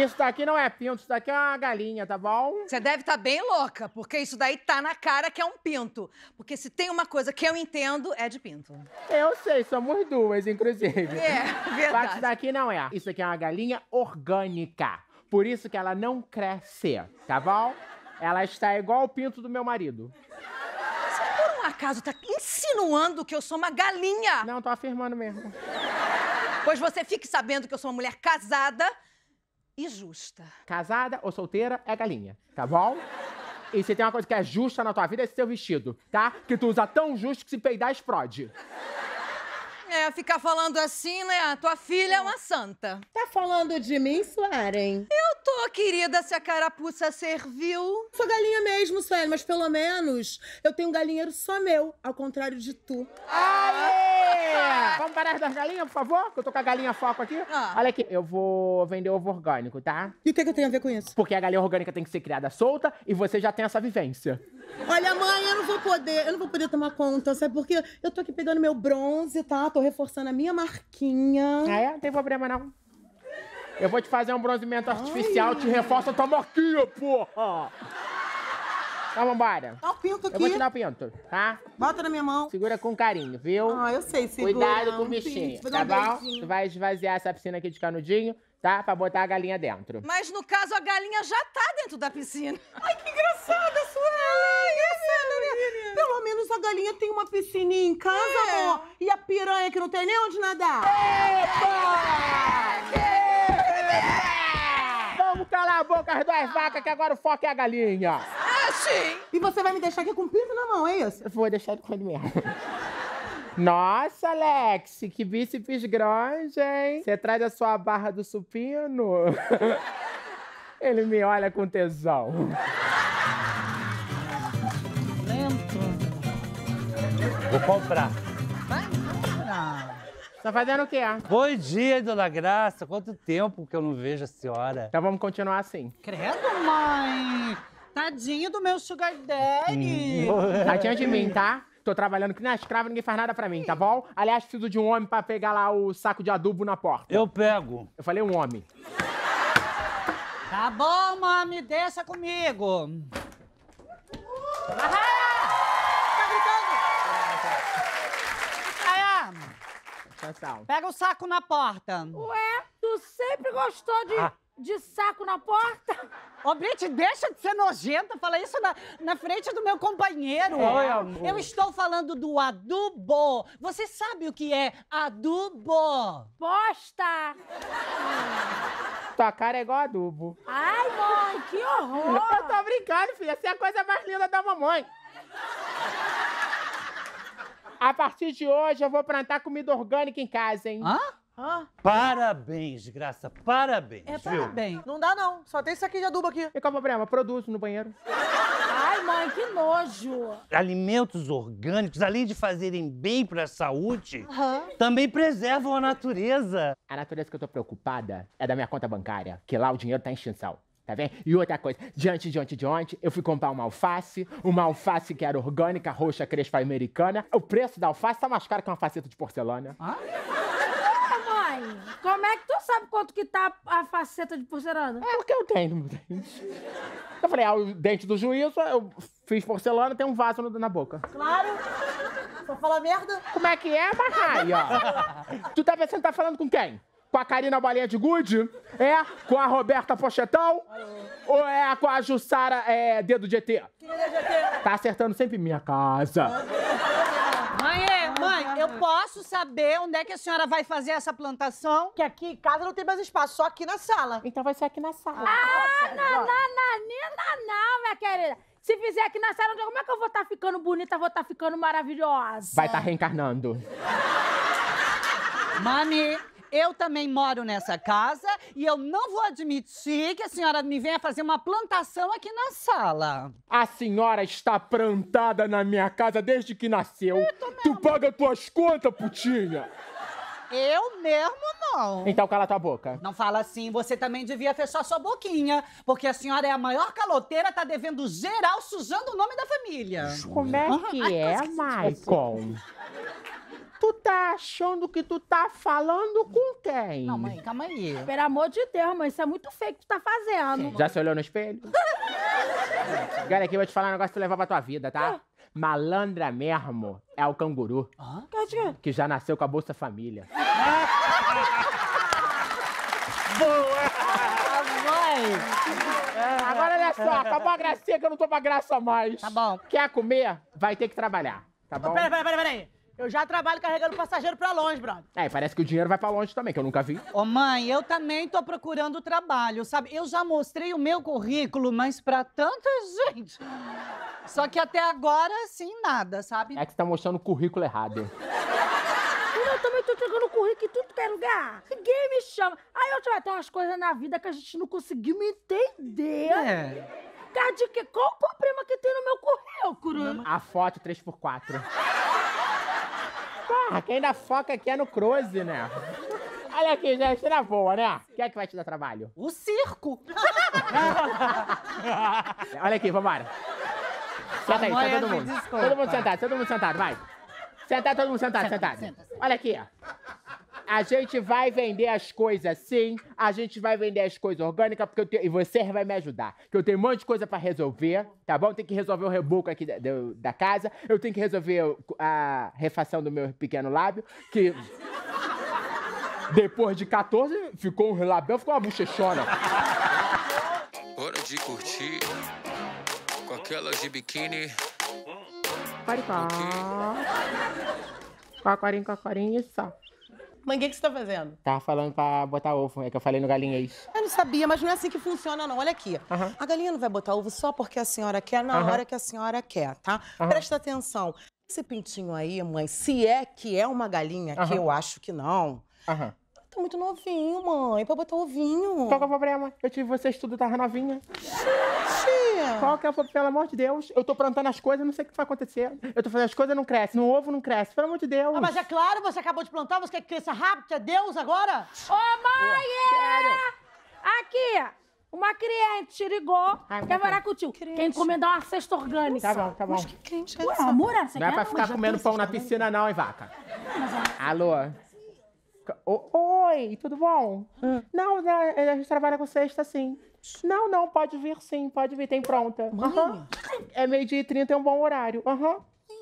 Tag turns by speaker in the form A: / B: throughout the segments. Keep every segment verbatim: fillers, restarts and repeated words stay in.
A: Isso daqui não é pinto, isso daqui é uma galinha, tá bom?
B: Você deve estar bem louca, porque isso daí tá na cara que é um pinto. Porque se tem uma coisa que eu entendo, é de pinto.
A: Eu sei, somos duas, inclusive.
B: É,
A: Só que
B: verdade.
A: isso daqui não é. Isso aqui é uma galinha orgânica. Por isso que ela não cresce, tá bom? Ela está igual o pinto do meu marido.
B: Você por um acaso tá insinuando que eu sou uma galinha?
A: Não, tô afirmando mesmo.
B: Pois você fique sabendo que eu sou uma mulher casada e justa.
A: Casada ou solteira é galinha, tá bom? E se tem uma coisa que é justa na tua vida, é esse teu vestido, tá? Que tu usa tão justo que se peidar, explode.
B: É, ficar falando assim, né? A tua filha é uma santa.
C: Tá falando de mim, Suelen?
B: Eu tô, querida, se a carapuça serviu.
C: Sou galinha mesmo, Suelen, mas pelo menos eu tenho um galinheiro só meu, ao contrário de tu.
A: Aê! Vamos parar das galinhas, por favor? Que eu tô com a galinha foco aqui.
B: Ah.
A: Olha aqui, eu vou vender ovo orgânico, tá?
C: E o que, que tem a ver com isso?
A: Porque a galinha orgânica tem que ser criada solta e você já tem essa vivência.
C: Olha, mãe, eu não vou poder, eu não vou poder tomar conta, sabe? Porque eu tô aqui pegando meu bronze, tá? Tô reforçando a minha marquinha.
A: Ah, é? Não tem problema, não. Eu vou te fazer um bronzeamento artificial, te reforça a tua marquinha, porra! Então, vambora.
C: Dá o pinto aqui.
A: Eu vou te dar o pinto, tá?
C: Bota na minha mão.
A: Segura com carinho, viu?
C: Ah, eu sei, segura.
A: Cuidado com o
C: um
A: bichinho,
C: pinto, vou
A: tá
C: dar um
A: bom?
C: beijinho.
A: Tu vai esvaziar essa piscina aqui de canudinho, tá? Pra botar a galinha dentro.
B: Mas no caso, a galinha já tá dentro da piscina.
C: Ai, que engraçada, Suelen! Engraçada, né? Pelo menos a galinha tem uma piscininha em casa,
B: É.
C: amor. E a piranha que não tem nem onde nadar.
A: Vamos calar a boca as duas vacas, que agora o foco é a galinha.
B: Ah, sim.
C: E você vai me deixar aqui com o pinto na mão, é isso?
A: Eu vou deixar ele com ele mesmo. Nossa, Alex, que bíceps grande, hein? Você traz a sua barra do supino? Ele me olha com tesão.
D: Vou comprar.
A: Tá fazendo o quê?
D: Bom dia, dona Graça. Quanto tempo que eu não vejo a senhora.
A: Então vamos continuar assim.
E: Credo, mãe! Tadinho do meu sugar daddy!
A: Tá diante de mim, tá? Tô trabalhando que nem escrava, ninguém faz nada pra mim, tá bom? Aliás, preciso de um homem pra pegar lá o saco de adubo na porta.
D: Eu pego.
A: Eu falei um homem.
E: Tá bom, mami, desça comigo! Aí,
A: Atenção.
E: pega o saco na porta.
F: Ué, tu sempre gostou de,
D: Ah.
F: de saco na porta?
E: Ô, Brit, deixa de ser nojenta, fala isso na, na frente do meu companheiro.
D: Oi, amor.
E: Eu estou falando do adubo. Você sabe o que é adubo?
F: Bosta!
A: Tua cara é igual adubo.
F: Ai, mãe, que horror!
A: Eu tô brincando, filha. Essa é a coisa mais linda da mamãe. A partir de hoje, eu vou plantar comida orgânica em casa, hein?
E: Hã?
C: Ah,
D: Parabéns, Graça. Parabéns,
E: É,
D: viu?
E: parabéns.
C: não dá não. Só tem isso aqui de adubo aqui.
A: E qual o problema? Produzo no banheiro.
F: Ai, mãe, que nojo!
D: Alimentos orgânicos, além de fazerem bem para a saúde,
C: Aham.
D: também preservam a natureza.
A: A natureza que eu tô preocupada é da minha conta bancária, que lá o dinheiro tá em extinção. Tá vendo? E outra coisa, diante, diante, diante, eu fui comprar uma alface, uma alface que era orgânica, roxa, crespa americana. O preço da alface tá mais caro que uma faceta de porcelana.
F: Ô, mãe, como é que tu sabe quanto que tá a faceta de porcelana?
A: É o que eu tenho no dente. Eu falei, ah, o dente do juízo, eu fiz porcelana, tem um vaso no- na boca.
C: Claro. Só fala merda.
A: Como é que é, Marraia? Tu tá pensando que tá falando com quem? Com a Karina Bolinha de Gude? É? Com a Roberta Pochetão? Ou é com a Jussara é, Dedo de E T? Tá acertando sempre minha casa.
E: Mãe, é, mãe, eu posso saber onde é que a senhora vai fazer essa plantação?
C: Que aqui em casa não tem mais espaço, só aqui na sala.
A: Então vai ser aqui na sala.
F: Ah, não, não, não, não, não, minha querida. Se fizer aqui na sala, como é que eu vou estar ficando bonita, vou estar ficando maravilhosa?
A: Vai estar reencarnando.
E: Mami, eu também moro nessa casa e eu não vou admitir que a senhora me venha fazer uma plantação aqui na sala.
A: A senhora está plantada na minha casa desde que nasceu. Tu paga tuas contas, putinha.
E: Eu mesmo não.
A: Então cala tua boca.
E: Não fala assim, você também devia fechar sua boquinha, porque a senhora é a maior caloteira, tá devendo geral, sujando o nome da família.
A: Como é que é, Maicon? Tu tá achando que tu tá falando com quem?
E: Não, mãe, calma aí.
F: Pelo amor de Deus, mãe, isso é muito feio que tu tá fazendo.
A: Já se olhou no espelho? Olha aqui, eu vou te falar um negócio pra tu levar pra tua vida, tá? Malandra mesmo é o canguru,
F: Quer dizer,
A: que já nasceu com a Bolsa Família.
E: Ah, mãe.
A: Agora olha só, acabou a gracinha que eu não tô pra graça mais.
E: Tá bom.
A: Quer comer? Vai ter que trabalhar, tá bom?
G: Peraí, peraí, peraí, peraí. Eu já trabalho carregando passageiro pra longe, brother.
A: É, parece que o dinheiro vai pra longe também, que eu nunca vi.
E: Ô, mãe, eu também tô procurando trabalho, sabe? Eu já mostrei o meu currículo, mas pra tanta gente. Só que até agora, sim, nada, sabe?
A: É que você tá mostrando o currículo errado.
F: eu também tô entregando currículo em tudo que é lugar. Ninguém me chama. Aí eu vai ter umas coisas na vida que a gente não conseguiu me entender.
E: É.
F: Cara, de que? Qual o problema que tem no meu currículo?
A: A foto três por quatro. Porra, quem dá foca aqui é no close, né? Olha aqui, gente, na boa, né? Quem é que vai te dar trabalho?
E: O circo.
A: Olha aqui, vambora. Senta aí,
E: Mãe,
A: senta todo
E: me
A: mundo.
E: desculpa.
A: Todo mundo sentado, todo mundo sentado, vai. Sentar, todo mundo sentado,
E: Senta,
A: sentado.
E: senta, senta.
A: Olha aqui, ó. A gente vai vender as coisas sim, a gente vai vender as coisas orgânicas, porque eu tenho, e você vai me ajudar. Que eu tenho um monte de coisa pra resolver, tá bom? Tem que resolver o reboco aqui da, do- da casa, eu tenho que resolver o- a refação do meu pequeno lábio, que depois de quatorze ficou um label, ficou uma bochechona.
H: Hora de curtir com aquela de biquíni.
A: Quaricó. Cocorinho, cocorinho, isso.
C: Mãe, o que, que você tá fazendo?
A: Tava falando pra botar ovo, é que eu falei no galinhês.
C: Eu não sabia, mas não é assim que funciona, não. Olha aqui.
A: Aham.
C: A galinha não vai botar ovo só porque a senhora quer, na
A: Aham.
C: hora que a senhora quer, tá?
A: Aham.
C: Presta atenção. Esse pintinho aí, mãe, se é que é uma galinha, que
A: Aham.
C: eu acho que não,
A: Aham.
C: tá muito novinho, mãe, pra botar ovinho.
A: Qual que é o problema? Eu tive vocês tudo, tava novinha.
C: Tia.
A: Qual que é o problema? Pelo amor de Deus. Eu tô plantando as coisas, não sei o que vai acontecer. Eu tô fazendo as coisas, não cresce. No ovo não cresce. Pelo amor de Deus.
G: Ah, mas é claro, você acabou de plantar, você quer que cresça rápido, você é Deus agora?
F: Ô, mãe! é! Aqui, uma cliente te ligou,
A: Ai,
F: quer
A: meu
F: falar contigo. Quer encomendar uma cesta orgânica.
A: Tá bom, tá bom.
C: Que crente é
F: Ué,
C: essa?
F: amor, você
A: Não é
F: quer?
A: pra ficar
F: Mas já
A: comendo
F: tem
A: pão na
F: cesta
A: piscina não, hein, vaca? Alô? O- Oi, tudo bom? Não, né, a gente trabalha com cesta, sim. Não, não, pode vir sim, pode vir, tem pronta. Aham. É meio-dia e trinta, é um bom horário. Aham.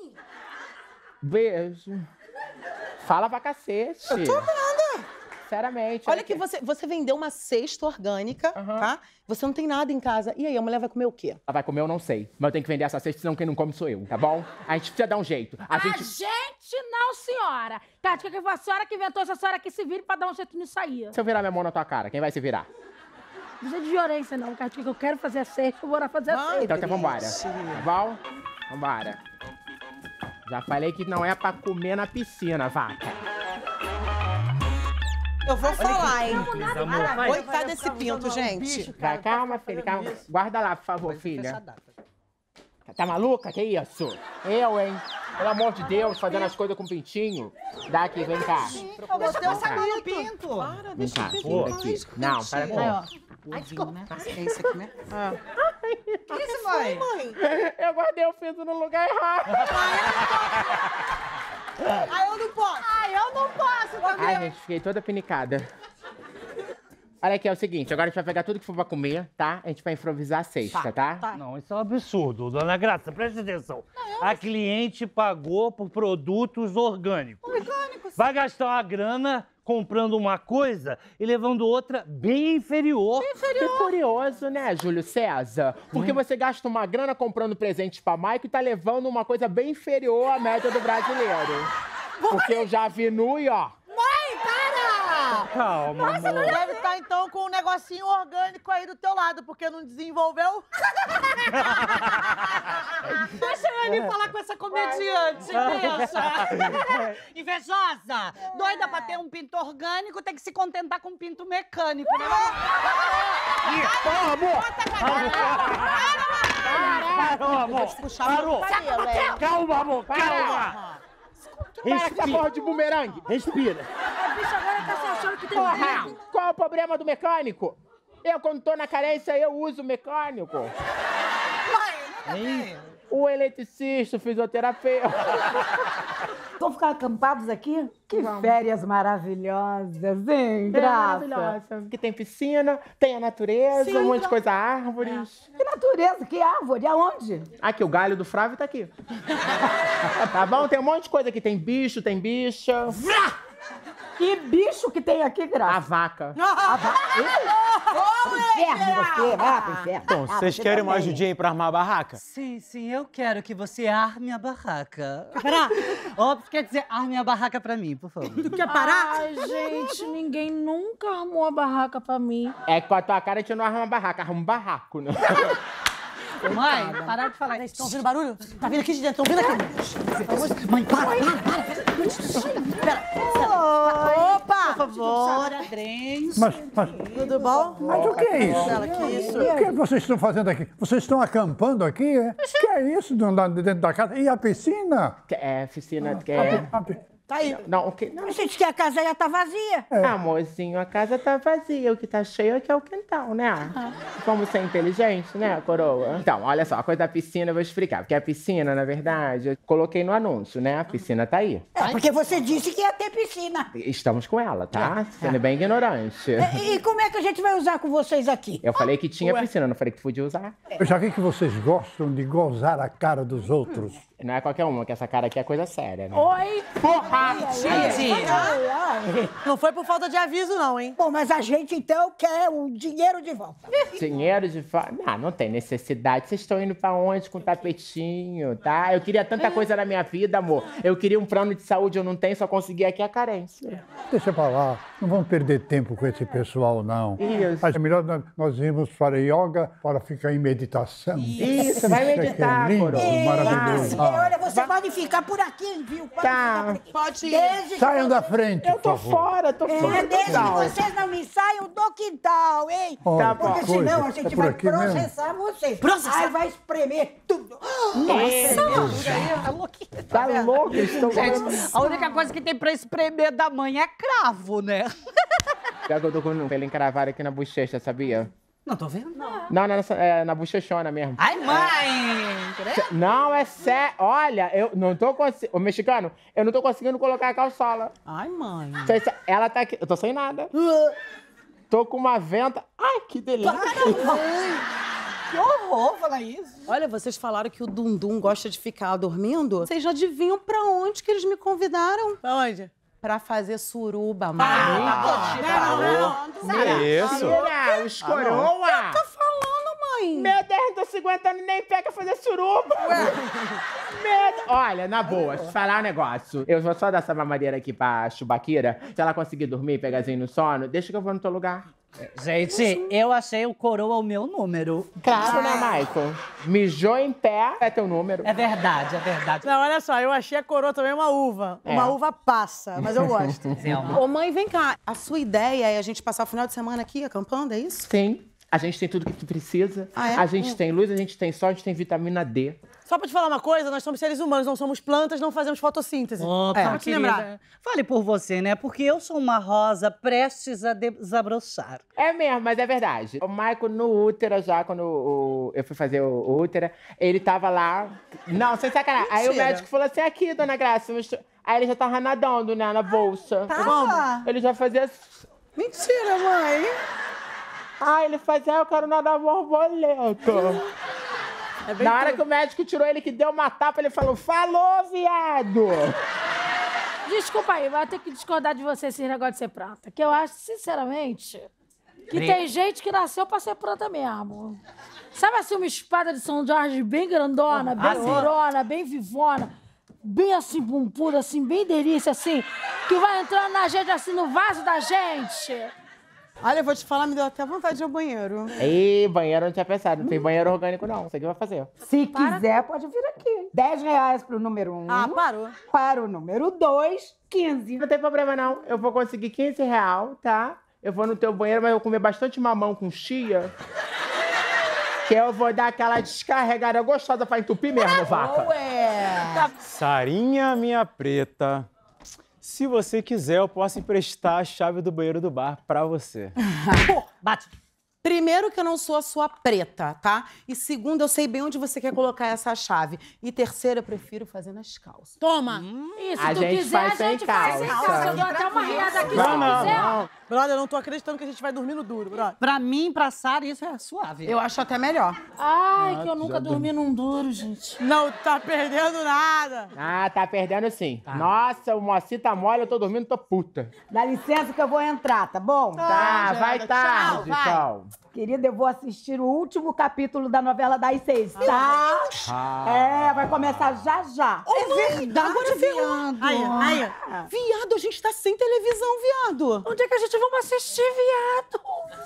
A: Beijo. Fala pra cacete.
C: Eu tô nada.
A: Sinceramente.
C: Olha que você, você vendeu uma cesta orgânica,
A: Aham.
C: tá? Você não tem nada em casa. E aí, a mulher vai comer o quê?
A: Ela vai comer, eu não sei. Mas eu tenho que vender essa cesta, senão quem não come sou eu, tá bom? A gente precisa dar um jeito. A
F: A
A: gente...
F: gente não, senhora. Cátia, que foi a senhora que inventou essa senhora que se vire pra dar um jeito nisso aí.
A: Se eu virar minha mão na tua cara, quem vai se virar?
F: Não precisa de violência, não, Cátia, que eu quero fazer a cesta, eu vou lá fazer a
C: Vai.
F: cesta.
A: Então, então vambora.
C: Triste.
A: Tá bom? Vambora. Já falei que não é pra comer na piscina, vaca.
C: Eu vou falar, hein?
D: Amor, vai.
C: Coitado desse pinto, gente.
A: Vai, calma, filha, calma. Guarda lá, por favor, filha. Tá maluca? Que isso? Eu, hein? Pelo amor de Deus, fazendo as coisas com pintinho. Dá aqui, vem cá.
E: Você
A: cá.
E: sabe o pinto.
C: Para,
A: Vem
C: deixa
A: cá,
C: eu ver.
A: filha, aqui. Não, para com
E: Aí, ó.
C: Ai, desculpa. É isso aqui mesmo?
E: Que isso, mãe?
C: Mãe,
A: Eu guardei o pinto no lugar errado.
C: aí eu não posso.
E: Ai, eu não posso também.
A: Ai, gente, fiquei toda pinicada. Olha aqui, é o seguinte, agora a gente vai pegar tudo que for pra comer, tá? A gente vai improvisar a cesta, tá?
D: Não, isso é um absurdo, dona Graça, preste atenção. A cliente pagou por produtos orgânicos. Orgânicos. Vai gastar uma grana comprando uma coisa e levando outra bem inferior.
A: Que curioso, né, Júlio César? Porque você gasta uma grana comprando presentes pra Mike e tá levando uma coisa bem inferior à média do brasileiro. Porque eu já vi nu e ó.
D: Calma,
G: Você não
D: amor.
G: deve estar, então, com um negocinho orgânico aí do teu lado, porque não desenvolveu.
E: Deixa eu ali falar com essa comediante, deixa. Invejosa. Doida pra ter um pinto orgânico, tem que se contentar com um pinto mecânico, né?
A: Ó, amor!
D: Parou, amor. Parou.
C: Cabelo, é.
D: Calma, amor, calma.
A: Para com essa
D: Respira.
A: porra de bumerangue!
D: Respira.
F: A bicha agora tá se achando que tem
A: Porra!
F: medo.
A: Qual é o problema do mecânico? Eu, quando tô na carência, eu uso mecânico.
D: Hein?
A: O eletricista, o fisioterapeuta.
F: Vamos ficar acampados aqui? Que
A: Vamos.
F: férias maravilhosas, hein,
A: É
F: Graça?
A: maravilhosa. Que tem piscina, tem a natureza,
F: Sim,
A: um monte de
F: gra-
A: coisa, árvores.
F: Que natureza, que árvore, aonde?
A: Aqui, o galho do Flávio tá aqui. Tá bom? Tem um monte de coisa aqui. Tem bicho, tem bicha.
F: Que bicho que tem aqui, Graça?
A: A vaca.
F: A va- Ih, inferno você, vai pro inferno.
I: Bom,
F: Ah,
I: vocês
F: você
I: querem uma
F: também.
I: ajudinha aí pra armar a barraca?
E: Sim, sim, eu quero que você arme a barraca. Pera, óbvio, quer dizer, arme a barraca pra mim, por favor.
C: Tu quer parar?
F: Ai, gente, ninguém nunca armou a barraca pra mim.
A: É que com a tua cara a gente não arma uma barraca, arruma um barraco, né?
E: Mãe, parar de falar isso.
G: Estão ouvindo barulho? Tá vindo aqui de dentro, estão vindo aqui.
E: Mãe, para, para, para.
G: Opa!
E: Por favor, Adrens.
J: Mas, mas,
G: Tudo bom?
J: mas o que é isso?
G: Marcela, que isso?
J: O que vocês estão fazendo aqui? Vocês estão acampando aqui, é? O que é isso dentro da casa? E a piscina?
A: É, piscina, que é...
J: A pi-
G: Tá aí.
A: Não, o que... Não.
F: A gente quer a casa já tá vazia.
A: Amorzinho, a casa tá vazia. O que tá cheio é que é o quintal, né? Vamos ser inteligentes, né, coroa? Então, olha só, a coisa da piscina eu vou explicar. Porque a piscina, na verdade, eu coloquei no anúncio, né? A piscina tá aí.
F: É, porque você disse que ia ter piscina.
A: Estamos com ela, tá? Sendo bem ignorante.
F: E, e como é que a gente vai usar com vocês aqui?
A: Eu falei que tinha piscina, não falei que podia usar.
J: Eu já vi que vocês gostam de gozar a cara dos outros.
A: Não é qualquer uma, que essa cara aqui é coisa séria, né?
F: Oi?
A: Porra!
E: Gente,
F: Ai, ai.
G: Não foi por falta de aviso, não, hein?
F: Bom, mas a gente então quer o dinheiro de volta.
A: Dinheiro de fora. Não, não tem necessidade. Vocês estão indo pra onde com tapetinho, tá? Eu queria tanta coisa na minha vida, amor. Eu queria um plano de saúde, eu não tenho, só consegui aqui a carência.
J: Deixa pra lá. Não vamos perder tempo com esse pessoal, não.
A: Isso.
J: É melhor nós- nós irmos para yoga para ficar em meditação.
A: Isso, vai
J: Isso é que
A: meditar,
J: é lindo,
A: coroa.
J: maravilhoso.
F: É, olha, você pode ficar por aqui, viu? Pode
A: Tá.
F: ficar por aqui.
G: Pode ir.
F: Desde que
J: Saiam
F: você-
J: da frente,
A: Eu
J: por
A: tô
J: favor.
A: fora, tô fora.
F: É, desde que
A: Não.
F: vocês não me saiam do quintal, hein?
J: Olha,
A: Tá bom.
F: Porque
J: que coisa.
F: senão a gente
J: É por
F: vai
J: aqui mesmo?
F: processar vocês.
G: Processar?
F: Ai, vai espremer tudo.
E: tá louquinha.
A: Tá louco? Estou...
E: Gente, a única coisa que tem pra espremer da mãe é cravo, né?
A: Pior que eu tô com um pelo encravado aqui na bochecha, sabia?
E: Não tô vendo, não.
A: Não, não, nessa- é na bochechona mesmo.
E: Ai, mãe!
A: Cê- Não, é sério. Olha, eu não tô conseguindo... Ô, mexicano, eu não tô conseguindo colocar a calçola.
G: Ai, mãe.
A: Cê- cê- Ela tá aqui... Eu tô sem nada. Tô com uma venta... Ai, que delícia.
E: Que horror falar isso.
G: Olha, vocês falaram que o Dundum gosta de ficar dormindo. Vocês já adivinham pra onde que eles me convidaram? Pra onde? Pra fazer suruba, mãe.
I: Que isso?
A: Mentira, os coroa.
G: Tá falando, mãe?
A: Meu Deus, não tô se aguentando nem pega fazer suruba. Meu Deus. Olha, na boa, te falar um negócio. Eu vou só dar essa mamadeira aqui pra Chubaquira. Se ela conseguir dormir, pegazinho no sono, deixa que eu vou no teu lugar.
E: Gente, eu achei o coroa o meu número.
A: Claro, né, Michael? Mijou em pé, é teu número.
E: É verdade, é verdade.
G: Não, olha só, eu achei a coroa também uma uva.
A: É.
G: Uma uva passa, mas eu gosto.
E: Zelma.
G: Ô, mãe, vem cá. A sua ideia é a gente passar o final de semana aqui acampando, é isso?
A: Sim. A gente tem tudo que tu precisa.
G: Ah, é?
A: A gente tem luz, a gente tem sol, a gente tem vitamina D.
G: Só pra te falar uma coisa, nós somos seres humanos, não somos plantas, não fazemos fotossíntese.
E: Opa,
G: Só pra te
E: querida.
G: lembrar.
E: Fale por você, né? Porque eu sou uma rosa prestes a desabrochar.
A: É mesmo, mas é verdade. O Michael no útero já, quando o- eu fui fazer o, o útero, ele tava lá. Não, sem sacanagem. Aí o
G: Mentira.
A: médico falou assim: aqui, dona Graça. mas- Aí ele já tava nadando, né, na bolsa.
G: Tava?
A: Ele já fazia.
G: Mentira, mãe.
A: Ah, ele fazia, ah, eu quero nadar borboleta.
G: É bem
A: Na hora
G: tudo.
A: que o médico tirou ele, que deu uma tapa, ele falou: falou, viado!
F: Desculpa aí, vai ter que discordar de você esse negócio de ser planta. Que eu acho, sinceramente, que
E: Bre-
F: tem gente que nasceu pra ser planta mesmo. Sabe assim, uma espada de São Jorge bem grandona, bem
E: Ah, sim.
F: durona, bem vivona, bem assim, bumbura, assim, bem delícia, assim, que vai entrando na gente, assim, no vaso da gente.
G: Olha, eu vou te falar, me deu até vontade de ir ao banheiro.
A: Ih, banheiro eu não tinha pensado. Não tem banheiro orgânico, não. Isso aqui vai fazer.
F: Se quiser, pode vir aqui. dez reais pro número um.
G: Ah, parou.
F: Para o número dois, quinze.
A: Não tem problema, não. Eu vou conseguir quinze reais, tá? Eu vou no teu banheiro, mas eu vou comer bastante mamão com chia. Que eu vou dar aquela descarregada gostosa pra entupir mesmo, vaca.
F: Ué.
I: Sarinha, minha preta. Se você quiser, eu posso emprestar a chave do banheiro do bar pra você.
E: Pô, bate.
G: Primeiro que eu não sou a sua preta, tá? E segundo, eu sei bem onde você quer colocar essa chave. E terceiro, eu prefiro fazer nas calças.
C: Toma!
F: Isso,
A: A
F: se tu
A: gente
F: quiser,
A: faz
F: a
A: sem
F: gente faz sem
A: calça.
F: calça. Eu dou até uma riada aqui se
A: Não,
F: tu
A: não,
F: quiser.
A: não.
C: Brother, eu não tô acreditando que a gente vai dormir no duro, brother.
E: Pra mim, pra Sara, isso é suave.
G: Eu acho até melhor.
F: Ai, que eu nunca dormi num duro, gente.
C: Não tá perdendo nada.
A: Ah, tá perdendo sim. Nossa, o Moacir tá mole, eu tô dormindo, tô puta.
K: Dá licença que eu vou entrar, tá bom?
A: Tá, vai tarde,
C: vai.
A: então.
K: Querida, eu vou assistir o último capítulo da novela das seis, tá? É, vai começar já já.
G: É verdade, viado.
C: Aí, aí.
G: Viado, a gente tá sem televisão, viado.
F: Onde é que a gente vai assistir, viado?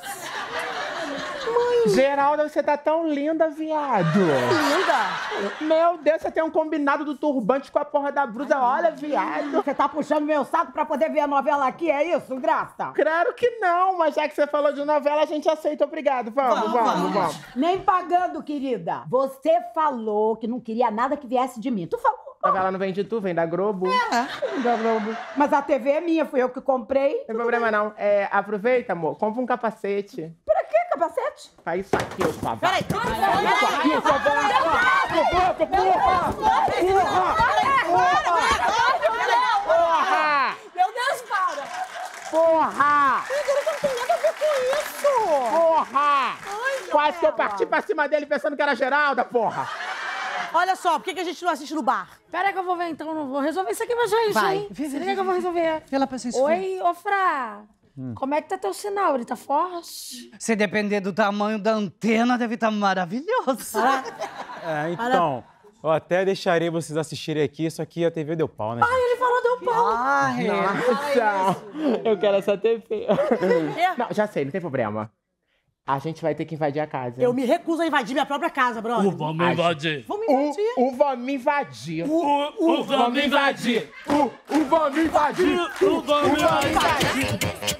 A: Geralda, você tá tão linda, viado.
G: Linda.
A: Meu Deus, você tem um combinado do turbante com a porra da blusa. Olha, viado.
K: Você tá puxando meu saco pra poder ver a novela aqui, é isso, graça?
A: Claro que não, mas já que você falou de novela, a gente aceita. Obrigado. Vamos, vamos, vamos.
K: Nem pagando, querida. Você falou que não queria nada que viesse de mim. Tu falou.
A: A novela não vem de tu, vem da Globo. É. Da Globo.
K: Mas a T V é minha, fui eu que comprei.
A: Não tem problema não. É, aproveita, amor. Compra um capacete.
K: Pra quê, capacete?
A: Faz isso aqui, ô babá.
C: Peraí, peraí.
A: Porra!
F: Meu Deus, para!
A: Porra!
G: Eu não tenho nada a ver com isso.
A: Porra! Quase que eu parti pra cima dele pensando que era Geralda, porra!
C: Olha só, por que que a gente não assiste no bar?
F: Pera que eu vou ver então, não vou resolver isso aqui, mas já é isso,
E: Vai.
F: hein?
E: Vê, vê,
F: Se liga
E: vê,
F: que eu vou resolver.
E: Pela paciência.
F: Oi, ô Fra. Como é que tá teu sinal? Ele tá forte?
E: Se depender do tamanho da antena, deve estar maravilhoso.
I: É, então, eu até deixaria vocês assistirem aqui, só que a T V deu pau, né?
F: Ai, ele falou deu pau.
E: Ai,
A: Nossa! Eu quero essa T V. Não, já sei, não tem problema. A gente vai ter que invadir a casa.
C: Eu me recuso a invadir minha própria casa, brother.
D: Vamos invadir.
C: Vamos invadir.
A: O, o vamos invadir.
D: O, o vamos invadir.
A: O, o vamos invadir.
D: O vamos invadir.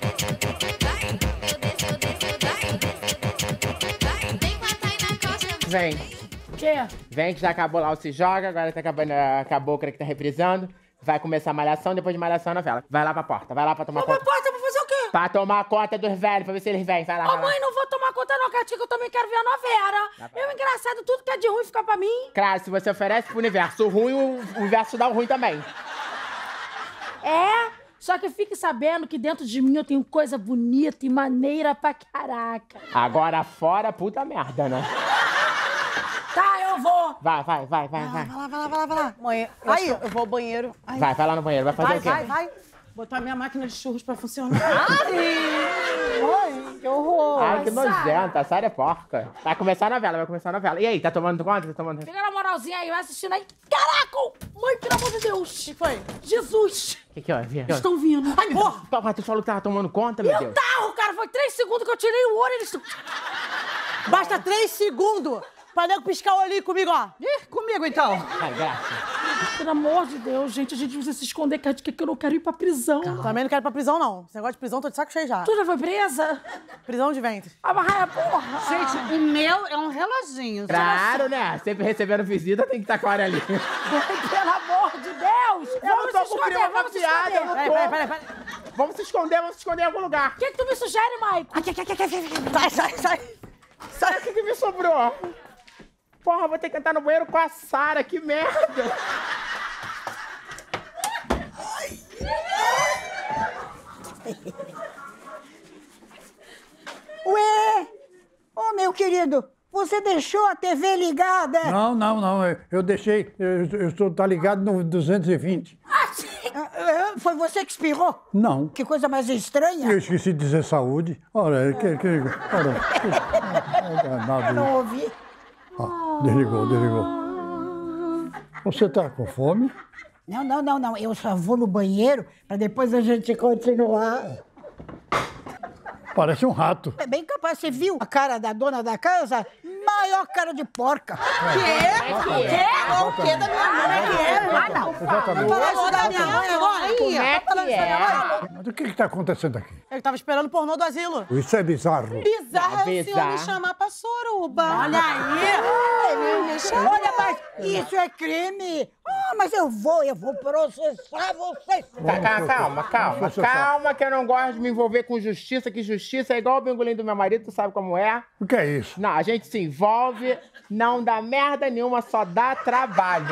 A: Vem.
F: O quê?
A: Vem que já acabou lá o Se Joga, agora tá acabando, acabou o que tá reprisando. Vai começar a malhação, depois de malhação a novela. Vai lá pra porta, vai lá pra tomar
F: Mas
A: conta.
F: porta pra fazer o quê?
A: Pra tomar conta dos velhos, pra ver se eles vêm. Vai lá,
F: Ô,
A: vai lá.
F: mãe, não vou tomar conta não, Catinha, que eu também quero ver a novela. Eu, engraçado, tudo que é de ruim fica pra mim.
A: Claro, se você oferece pro universo ruim, o universo dá o ruim também.
F: É, só que fique sabendo que dentro de mim eu tenho coisa bonita e maneira pra caraca.
A: Agora fora, puta merda, né?
F: Tá, eu vou.
A: Vai, vai, vai, vai, vai.
C: Vai lá, vai lá, vai lá, vai lá.
G: Mãe, eu,
C: Aí.
G: acho que eu vou ao banheiro. Ai,
A: Vai, vai lá no banheiro, vai fazer
C: Vai,
A: o quê?
C: vai, vai.
G: botar minha máquina de churros pra funcionar.
C: Ai, que horror.
A: Ai, que nojenta, a Sara é porca. Vai começar a novela, vai começar a novela. E aí, tá tomando conta? Tá tomando...
F: Fica na moralzinha aí, vai assistindo aí. Caraca! Mãe, pelo amor de Deus!
C: O que foi?
F: Jesus!
A: O que que é? Via?
F: Estão vindo.
C: Ai, porra!
A: Papai, tu falou que tava tomando conta, meu
F: Eu
A: Deus?
F: tava, cara, foi três segundos que eu tirei o olho e eles estão...
C: Basta três segundos pra nego piscar o olhinho comigo, ó.
E: Ih, comigo então.
A: Ai, graça.
F: Pelo amor de Deus, gente, a gente precisa se esconder, que que eu não quero ir pra prisão.
C: Também não quero ir pra prisão, não. Esse negócio de prisão, tô de saco cheio já.
F: Tu já foi presa?
C: Prisão de ventre.
F: Ah, mas é porra.
E: Gente, o meu é um reloginho.
A: Claro, né? Sempre recebendo visita, tem que estar com a hora ali.
F: Ai, pelo amor de Deus!
A: Eu não
F: Vamos
A: tô
F: se
A: com
F: esconder,
A: clima
F: vamos se
A: mafiado, eu
F: esconder.
A: não
C: Peraí,
A: tô.
C: peraí, peraí, peraí.
A: Vamos se esconder, vamos se esconder em algum lugar.
F: O que, que tu me sugere, Maicon?
C: Sai, sai, sai.
A: Sai, o que, que me sobrou? Porra, vou ter que entrar no banheiro com a Sara, que merda.
K: Ué! Ô, meu querido, você deixou a T V ligada?
J: Não, não, não. eu- Eu deixei. Eu, eu estou tá ligado no duzentos e vinte.
K: Ah, sim. Ah, ah, Foi você que espirrou?
J: Não.
K: Que coisa mais estranha.
J: Eu esqueci de dizer saúde. Olha, que. que olha. Que, danado.
K: Não ouvi.
J: Ah, desligou, desligou. Você tá com fome?
K: Não, não, não, não. Eu só vou no banheiro pra depois a gente continuar.
J: Parece um rato.
K: É bem capaz. Você viu a cara da dona da casa? Maior cara de porca.
G: Quê? O quê? O quê da minha mãe?
K: Como é que é? Ah, não.
J: Exatamente.
C: Falar isso da minha mãe agora?
A: Como é que é?
J: Mas o que está acontecendo aqui?
C: Eu tava esperando o pornô do asilo.
J: Isso é bizarro.
G: Bizarro é o senhor
A: Bizarro.
G: me chamar pra suruba.
C: Olha aí!
F: crime. Olha, mas isso é crime. Ah, mas eu vou, eu vou processar vocês.
A: Tá, calma, calma, calma, calma, que eu não gosto de me envolver com justiça, que justiça é igual o bingolim do meu marido, tu sabe como é?
J: O que é isso?
A: Não, a gente se envolve, não dá merda nenhuma, só dá trabalho.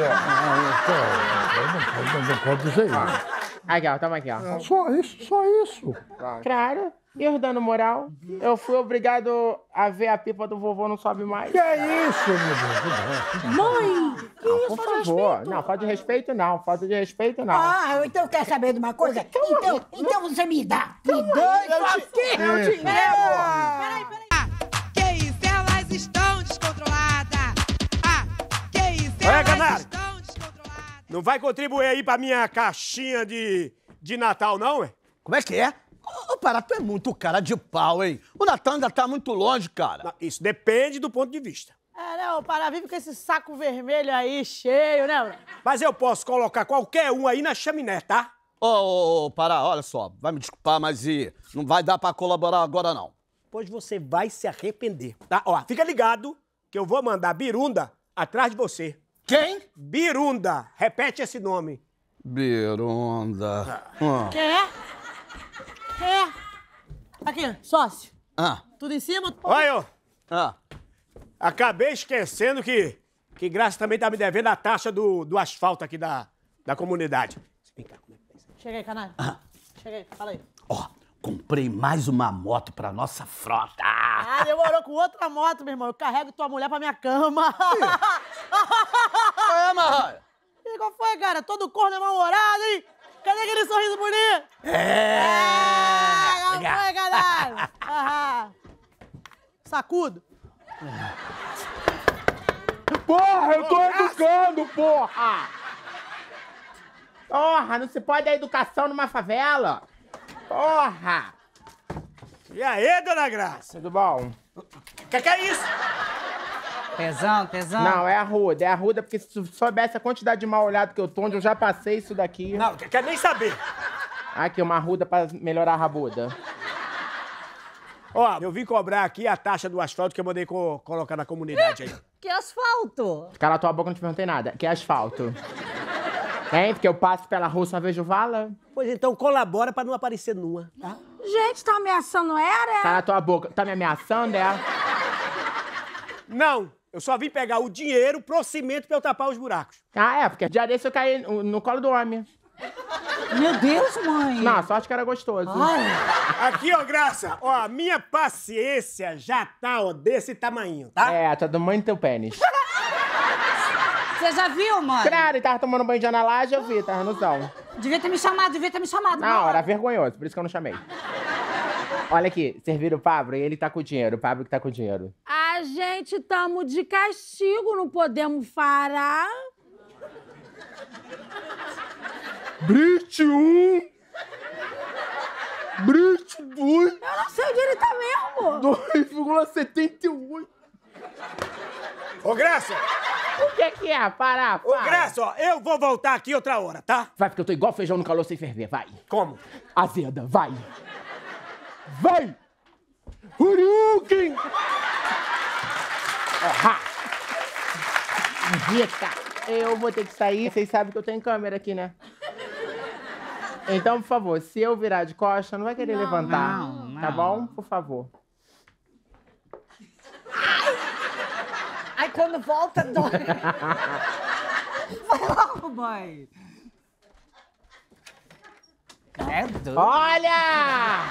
J: Eu não pode dizer isso.
A: Aqui, ó, toma aqui, ó.
J: Só isso, só isso.
A: Claro, e eu dando moral, eu fui obrigado a ver a pipa do vovô não sobe mais.
J: Que é isso, meu Deus?
F: Mãe, que
A: Não,
F: isso,
A: por
F: falta de
A: favor.
F: respeito?
A: Não, falta de respeito não, falta de respeito não.
F: Ah, então quer saber de uma coisa? Então, então você me dá. Me dá isso aqui.
A: Meu dinheiro.
F: Peraí, peraí.
L: Que isso, elas estão descontroladas. Ah, que isso,
M: Olha,
L: elas
M: Canário.
L: estão descontroladas.
M: Não vai contribuir aí pra minha caixinha de, de Natal, não, é?
N: Como é que é? Ô, Pará, tu é muito cara de pau, hein? O Natal ainda tá muito longe, cara.
M: Não, isso depende do ponto de vista.
O: É, né? O Pará vive com esse saco vermelho aí, cheio, né?
M: Mas eu posso colocar qualquer um aí na chaminé, tá?
N: Ô, ô, ô, Pará, olha só, vai me desculpar, mas e, não vai dar pra colaborar agora, não.
M: Pois você vai se arrepender, tá? Ó, fica ligado que eu vou mandar Birunda atrás de você.
N: Quem?
M: Birunda. Repete esse nome.
N: Birunda. Ah.
O: Quem é? Quem é? Aqui, sócio.
N: Ah.
O: Tudo em cima?
M: Olha, ó.
N: Ah.
M: Acabei esquecendo que, que Graça também tá me devendo a taxa do, do asfalto aqui da, da comunidade. Vem cá, como é que tá isso?
O: Chega aí, canalha.
N: Ah.
O: Chega aí, fala aí.
N: Ó, comprei mais uma moto pra nossa frota.
O: Ah, demorou com outra moto, meu irmão. Eu carrego tua mulher pra minha cama.
N: É, Marraia.
O: E qual foi, cara? Todo corno é mal-humorado, hein? Cadê aquele sorriso bonito?
N: É!
O: Qual foi, caralho? Ah, sacudo.
A: Porra, eu tô educando, porra! Porra, não se pode dar educação numa favela. Porra!
M: E aí, dona Graça?
A: Tudo bom?
M: Que que é isso?
E: Tesão, tesão.
A: Não, é arruda, é arruda, porque se tu soubesse a quantidade de mal olhado que eu tô, onde eu já passei isso daqui.
M: Não, quer nem saber.
A: Aqui, uma arruda pra melhorar a rabuda.
M: Ó, eu vim cobrar aqui a taxa do asfalto que eu mandei co colocar na comunidade aí.
O: Que asfalto?
A: Cala tua boca, não te perguntei nada. Que é asfalto. Hein? Porque eu passo pela rua, só vejo vala.
M: Pois então, colabora pra não aparecer nua, tá?
F: Gente, tá ameaçando era?
A: Cala tua boca. Tá me ameaçando, é?
M: Não, eu só vim pegar o dinheiro pro cimento pra eu tapar os buracos.
A: Ah, é, porque dia desse eu caí no, no colo do homem.
O: Meu Deus, mãe.
A: Não, sorte que era gostoso.
O: Ai.
M: Aqui, ó, Graça, ó, a minha paciência já tá, ó, desse tamanho, tá?
A: É, tá do tamanho do teu pênis.
E: Você já viu, mãe?
A: Claro, ele tava tomando banho de na laje, eu vi, tava no zão.
E: Devia ter me chamado, devia ter me chamado.
A: Não, era vergonhoso, por isso que eu não chamei. Olha aqui, serviram o Pablo e ele tá com o dinheiro, o Pablo que tá com o dinheiro.
F: A gente tamo de castigo, não podemos parar.
A: Brit um. Brit dois.
F: Eu não sei onde ele tá mesmo.
A: dois vírgula setenta e oito.
M: Ô, Graça!
A: O que que é? Parar,
M: Ô, Graça, ó, eu vou voltar aqui outra hora, tá?
A: Vai, porque eu tô igual feijão no calor sem ferver, vai.
M: Como?
A: Azeda, vai. Vai! Huriuken! Ahá! Rita, eu vou ter que sair. Vocês sabem que eu tenho câmera aqui, né? Então, por favor, se eu virar de costa, não vai querer
E: Não,
A: levantar.
E: não, não.
A: Tá bom? Por favor.
O: Ai, quando volta, dói. Vai logo, mãe.
E: Credo.
A: Olha!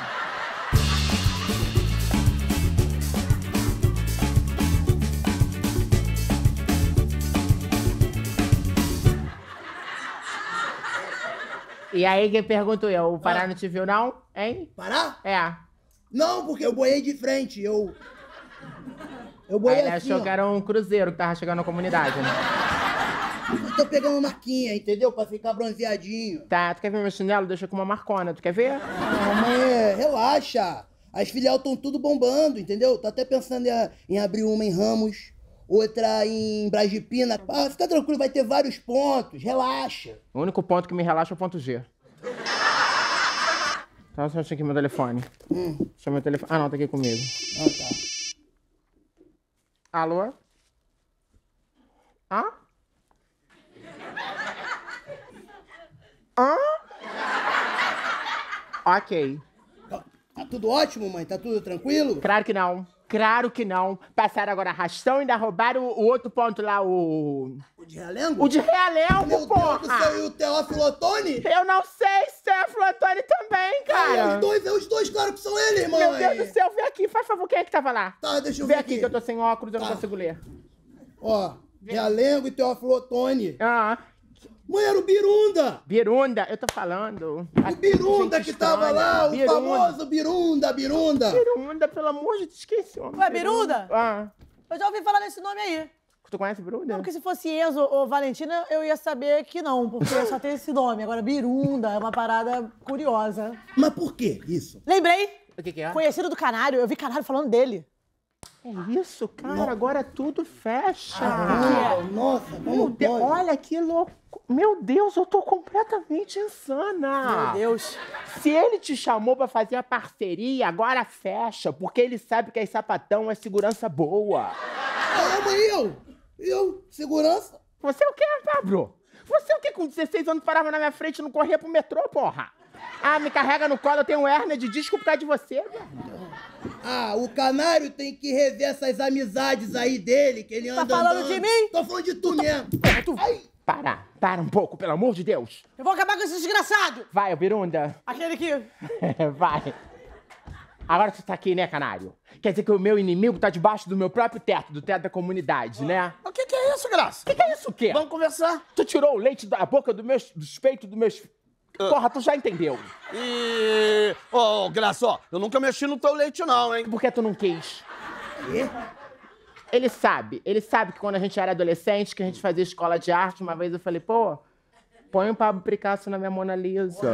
A: E aí, quem pergunto eu? O Pará não te viu, não? Hein?
P: Pará?
A: É.
P: Não, porque eu boiei de frente, eu... Eu boiei
A: Aí ele
P: assim,
A: achou
P: ó.
A: que era um cruzeiro que tava chegando na comunidade, né?
P: Eu tô pegando marquinha, entendeu? Pra ficar bronzeadinho.
A: Tá, tu quer ver meu chinelo? Deixa com uma marcona, tu quer ver?
P: Não, mãe, relaxa. As filial estão tudo bombando, entendeu? Tô até pensando em, em abrir uma em Ramos, outra em Brasipina. Ah, fica tranquilo, vai ter vários pontos, relaxa.
A: O único ponto que me relaxa é o ponto G. Só um instantinho aqui meu telefone.
P: Hum.
A: Chama meu telefone. Ah, não, tá aqui comigo.
P: Ah, tá.
A: Alô? Hã? Hã? Ok.
P: Tá tudo ótimo, mãe? Tá tudo tranquilo?
A: Claro que não. Claro que não. Passaram agora arrastão e ainda roubaram o, o outro ponto lá, o...
P: O de Realengo?
A: O de Realengo,
P: Meu
A: porra!
P: Deus do céu, e o Teófilo Otoni?
A: Eu não sei se é o Otoni também, cara.
P: É os dois, é os dois, claro que são eles, mãe.
A: Meu Deus do céu, vem aqui, faz favor, quem é que tava lá?
P: Tá, deixa eu
A: Vem
P: ver
A: aqui,
P: aqui.
A: que eu tô sem óculos, eu
P: Tá.
A: não consigo ler.
P: Ó, Realengo e Teófilo Otoni.
A: Ah.
P: Mãe, era o Birunda.
A: Birunda, eu tô falando.
P: O Birunda que tava lá, o
A: Birunda.
P: famoso Birunda, Birunda.
A: Birunda, pelo amor de Deus, esqueci o nome.
O: Ué, Birunda?
A: Ah.
O: Eu já ouvi falar nesse nome aí.
A: Tu conhece Birunda?
O: Não, porque se fosse Enzo ou Valentina, eu ia saber que não, porque só tem esse nome. Agora, Birunda é uma parada curiosa.
P: Mas por que isso?
O: Lembrei.
A: O que que é?
O: Conhecido do Canário. Eu vi Canário falando dele.
A: É isso, cara, agora tudo fecha.
P: Ah, nossa,
A: Meu
P: como
A: Deus,
P: pode?
A: olha que louco. Meu Deus, eu tô completamente insana.
O: Meu Deus.
A: Se ele te chamou pra fazer a parceria, agora fecha, porque ele sabe que a sapatão é segurança boa.
P: Ah, mãe, eu? Eu? Segurança?
A: Você é o quê, Pablo? Você é o quê? Com dezesseis anos parava na minha frente e não corria pro metrô, porra? Ah, me carrega no colo, eu tenho hérnia de disco por causa de você, velho.
P: Ah, o Canário tem que rever essas amizades aí dele, que ele anda
O: Tá falando
P: andando.
O: de mim?
P: Tô falando de tu mesmo. Ai.
A: Para, para um pouco, pelo amor de Deus.
O: Eu vou acabar com esse desgraçado.
A: Vai, ô Birunda.
O: Aquele que...
A: Vai. Agora tu tá aqui, né, Canário? Quer dizer que o meu inimigo tá debaixo do meu próprio teto, do teto da comunidade, né?
N: O que, que é isso, Graça?
A: O que, que é isso o quê?
N: Vamos conversar.
A: Tu tirou o leite da boca do meus, dos peitos dos meus... Porra, tu já entendeu.
N: E... Ô, Graça, ó, eu nunca mexi no teu leite não, hein?
A: Por que tu não quis? Ele sabe, ele sabe que quando a gente era adolescente, que a gente fazia escola de arte, uma vez eu falei, pô, põe o Pablo Picasso na minha Mona Lisa.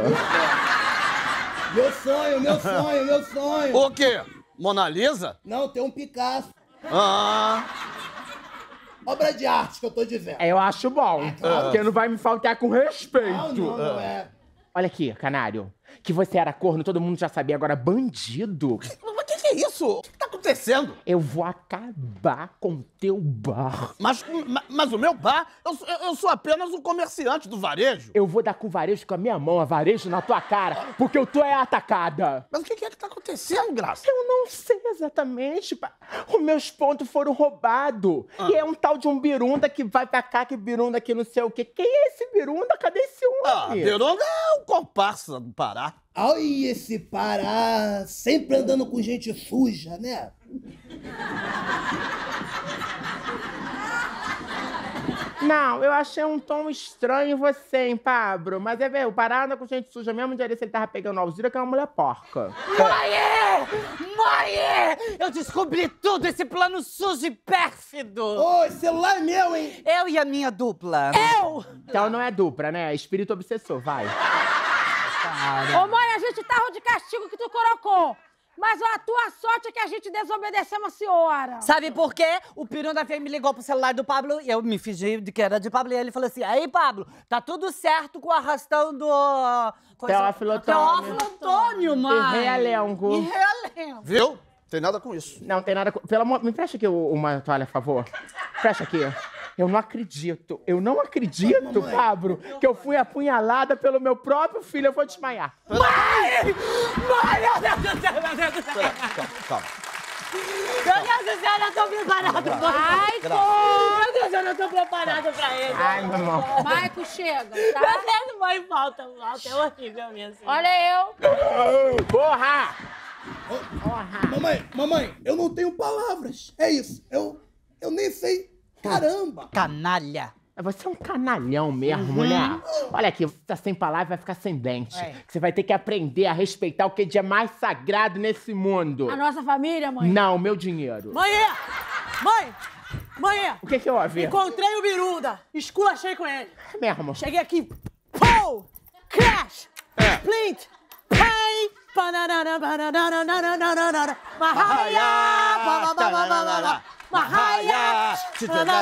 P: Meu sonho, meu sonho, meu sonho.
N: O quê? Mona Lisa?
P: Não, tem um Picasso.
N: Ah...
P: Obra de arte que eu tô dizendo.
A: Eu acho bom, porque não vai me faltar com respeito.
P: Não, não, não é.
A: Olha aqui, Canário, que você era corno, todo mundo já sabia, agora bandido.
N: Mas o que, que é isso? O que tá acontecendo?
A: Eu vou acabar com teu bar.
N: Mas, ma- mas o meu bar, eu, sou- eu sou apenas um comerciante do varejo.
A: Eu vou dar com varejo com a minha mão, a varejo na tua cara, porque eu tô é atacada.
N: Mas o que, que é que tá acontecendo, Graça?
A: Eu não sei exatamente. pa- Os meus pontos foram roubados.
N: Ah.
A: E é um tal de um Birunda que vai pra cá, que Birunda que não sei o quê. Quem é esse Birunda? Cadê esse
N: Ah,
A: homem?
N: Birunda é um comparsa do Pará.
P: Ai, esse Pará, sempre andando com gente suja, né?
A: Não, eu achei um tom estranho em você, hein, Pablo? Mas é, velho, o Pará anda com gente suja mesmo. Um dia desse ele tava pegando a Alzira, que é uma mulher porca.
E: Mãe! Mãe! Eu descobri tudo, esse plano sujo e pérfido!
P: Ô, esse celular é meu, hein?
E: Eu e a minha dupla.
O: Eu!
A: Então não é dupla, né? É espírito obsessor, vai.
F: Ô, mãe, a gente tava de castigo que tu colocou. Mas a tua sorte é que a gente desobedeceu uma senhora.
E: Sabe por quê? O Pirunda veio e me ligou pro celular do Pablo e eu me fingi de que era de Pablo. E ele falou assim, aí, Pablo, tá tudo certo com o arrastão do...
A: Teófilo Otoni.
E: Teófilo Otoni, mãe.
A: E Realengo.
E: E Realengo.
N: Viu? Tem nada com isso.
A: Não tem nada com... Pelo amor... Me presta aqui o- uma toalha, por favor. Presta aqui. Eu não acredito. Eu não acredito, Pablo, que eu fui apunhalada pelo meu próprio filho. Eu vou desmaiar.
E: Mãe! Mãe, meu Deus do céu, meu Deus do céu.
N: Calma, calma.
E: Meu Deus do céu, eu não tô preparado.
F: Ai,
E: pô! Meu Deus, eu não tô preparado pra ele.
A: Ai, meu irmão.
F: Maico, chega, tá?
E: Meu Deus, mãe, volta, volta. É horrível mesmo.
F: Olha eu.
A: Porra!
P: Mamãe, mamãe, eu não tenho palavras. É isso. Eu, eu nem sei. Caramba!
E: Canalha.
A: Você é um canalhão mesmo,
E: Uhum.
A: mulher. Olha aqui, você tá sem palavra e vai ficar sem dente.
F: É.
A: Você vai ter que aprender a respeitar o que é mais sagrado nesse mundo.
F: A nossa família, mãe.
A: Não, o meu dinheiro.
O: Mãe! Mãe! Mãe!
A: O que que houve?
O: Encontrei o Birunda. Esculachei com ele.
A: Mesmo.
O: Cheguei aqui. Pou! Crash! Splint! Pai! Pananana, bananana, nananana, Mahaya! Ba, ba, ba, ba, ba, ba, ba. Mahaya!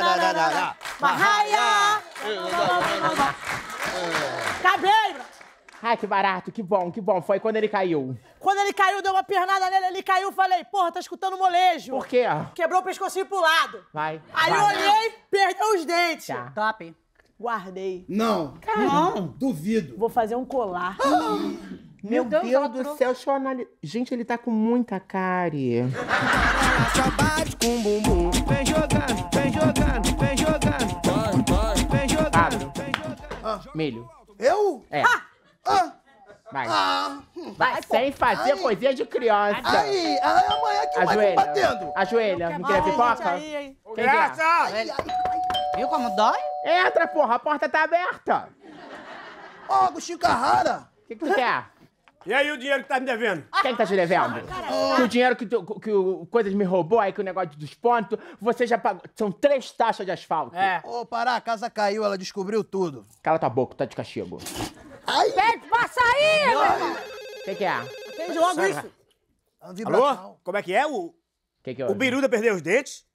O: Nananana, Mahaya! Acabei, bro.
A: Ai, que barato, que bom, que bom. Foi quando ele caiu.
O: Quando ele caiu, deu uma pernada nele, ele caiu, falei, porra, tá escutando molejo.
A: Por quê?
O: Quebrou o pescocinho pro lado.
A: Vai.
O: Aí
A: vai.
O: eu olhei, perdeu os dentes.
A: Tá.
O: Top. Guardei.
P: Não.
O: Não.
P: Duvido.
O: Vou fazer um colar.
A: Meu Deus, Deus do céu, deixa eu analisar. Gente, ele tá com muita cárie.
L: com bumbum. Vem jogando, vem jogando, vem jogando. Vem jogando.
A: Pablo. Milho.
P: Eu?
A: É.
P: Ah. Ah.
A: Vai.
P: Ah.
A: Vai, sem fazer
P: Ai.
A: coisinha de criança.
P: Aí, ai, amanhã que vai
A: Ajoelha.
P: batendo.
A: Ajoelha. Não quer pipoca?
O: Aí, aí.
A: Quem que é?
M: Graça!
E: Viu como dói?
A: Entra, porra, a porta tá aberta.
P: Ó, Agostinho Carrara.
A: O que, que tu quer?
M: E aí o dinheiro que tá me devendo?
A: Quem que tá te devendo? Que o dinheiro que, tu, que o Coisas me roubou aí, que o negócio dos pontos, você já pagou. São três taxas de asfalto.
O: É.
P: Ô, Pará, a casa caiu, ela descobriu tudo.
A: Cala tua boca, tá de castigo.
P: Ai.
F: Pede pra sair, meu irmão.
A: O que, que é?
O: Entende logo isso.
M: Alô? Como é que é? O,
A: que que
M: o Biruda perdeu os dentes?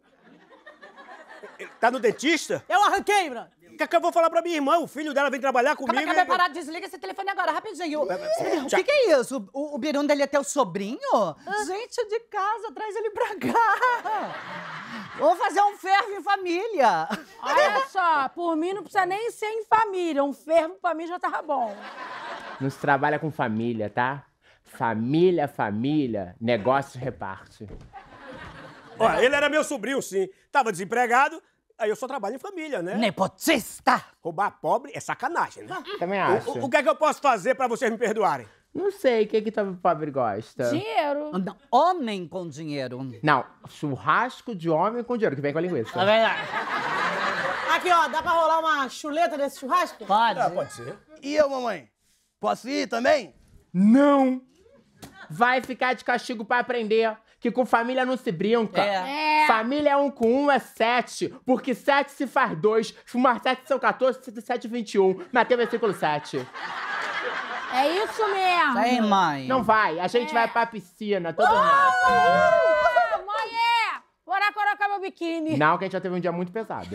M: Ele tá no dentista?
O: Eu arranquei, Bruno.
M: O que é que eu vou falar pra minha irmã? O filho dela vem trabalhar comigo.
E: Calma, calma, parado, desliga esse telefone agora, rapidinho. O que, que é isso? O, o Birunda, ele é teu sobrinho? Gente de casa, traz ele pra cá. Vamos fazer um fervo em família.
F: Olha só, por mim não precisa nem ser em família. Um fervo pra mim já tava bom.
A: Não se trabalha com família, tá? Família, família, negócio reparte.
M: Olha, ele era meu sobrinho, sim. Tava desempregado, aí eu só trabalho em família, né?
E: Nepotista!
M: Roubar pobre é sacanagem, né?
A: Também acho.
M: O, o, o que é que eu posso fazer pra vocês me perdoarem?
A: Não sei, o que que o pobre gosta?
F: Dinheiro.
E: Não, homem com dinheiro.
A: Não, churrasco de homem com dinheiro, que vem com a linguiça.
E: É verdade.
O: Aqui, ó, dá pra rolar uma chuleta nesse churrasco?
E: Pode.
M: Ah, pode ser.
P: E eu, mamãe? Posso ir também?
A: Não! Vai ficar de castigo pra aprender que com família não se brinca.
E: É.
F: É.
A: Família é um com um é sete, porque sete se faz dois, mais sete são quatorze, sete, vinte e um. Mateus versículo sete.
F: É isso mesmo.
E: Vem, mãe.
A: Não vai, a gente
F: É.
A: vai pra piscina, todo mundo.
F: Ah, mãe, é! Bora colocar meu biquíni.
A: Não, que a gente já teve um dia muito pesado.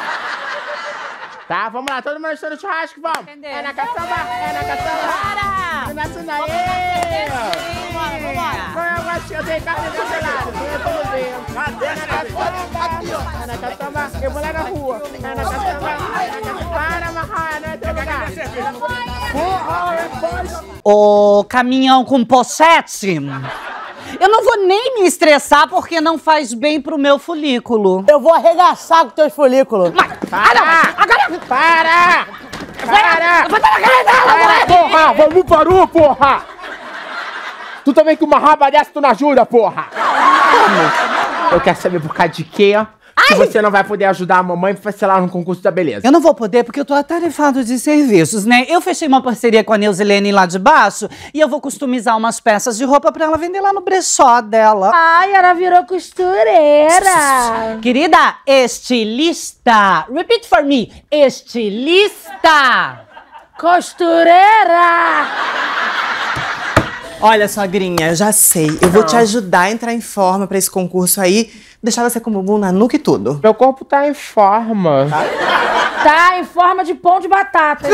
A: Tá, vamos lá, todo mundo está no churrasco, vamos.
F: Entendeu?
A: É na caçamba, é na caçamba.
F: Para!
A: É na cena,
O: Vambora, vambora.
A: Põe a gostinha, tem carne congelada, põe todo dentro.
M: Cadê
A: É na
M: essa
A: caçamba, é na caçamba, eu vou lá na rua. É na caçamba, é na caçamba. Para, amarrar, não é teu lugar. Porra, é pode.
E: Ô, caminhão com pochete. Eu não vou nem me estressar porque não faz bem pro meu folículo.
O: Eu vou arregaçar com teus folículos.
A: Para! Para! Para! Para, porra! Vamos parou, porra! Tu também com uma raba dessa, tu não ajuda, porra! Eu quero saber por causa de quê que você não vai poder ajudar a mamãe pra, sei lá, no concurso da beleza.
E: Eu não vou poder porque eu tô atarefado de serviços, né? Eu fechei uma parceria com a Neusilene lá de baixo e eu vou customizar umas peças de roupa pra ela vender lá no brechó dela.
F: Ai, ela virou costureira.
E: Querida, estilista. Repeat for me. Estilista.
F: Costureira.
Q: Olha, sogrinha, já sei. Eu vou te ajudar a entrar em forma pra esse concurso aí. Deixar você com o bumbum na nuca e tudo.
A: Meu corpo tá em forma.
F: Tá em forma de pão de batata.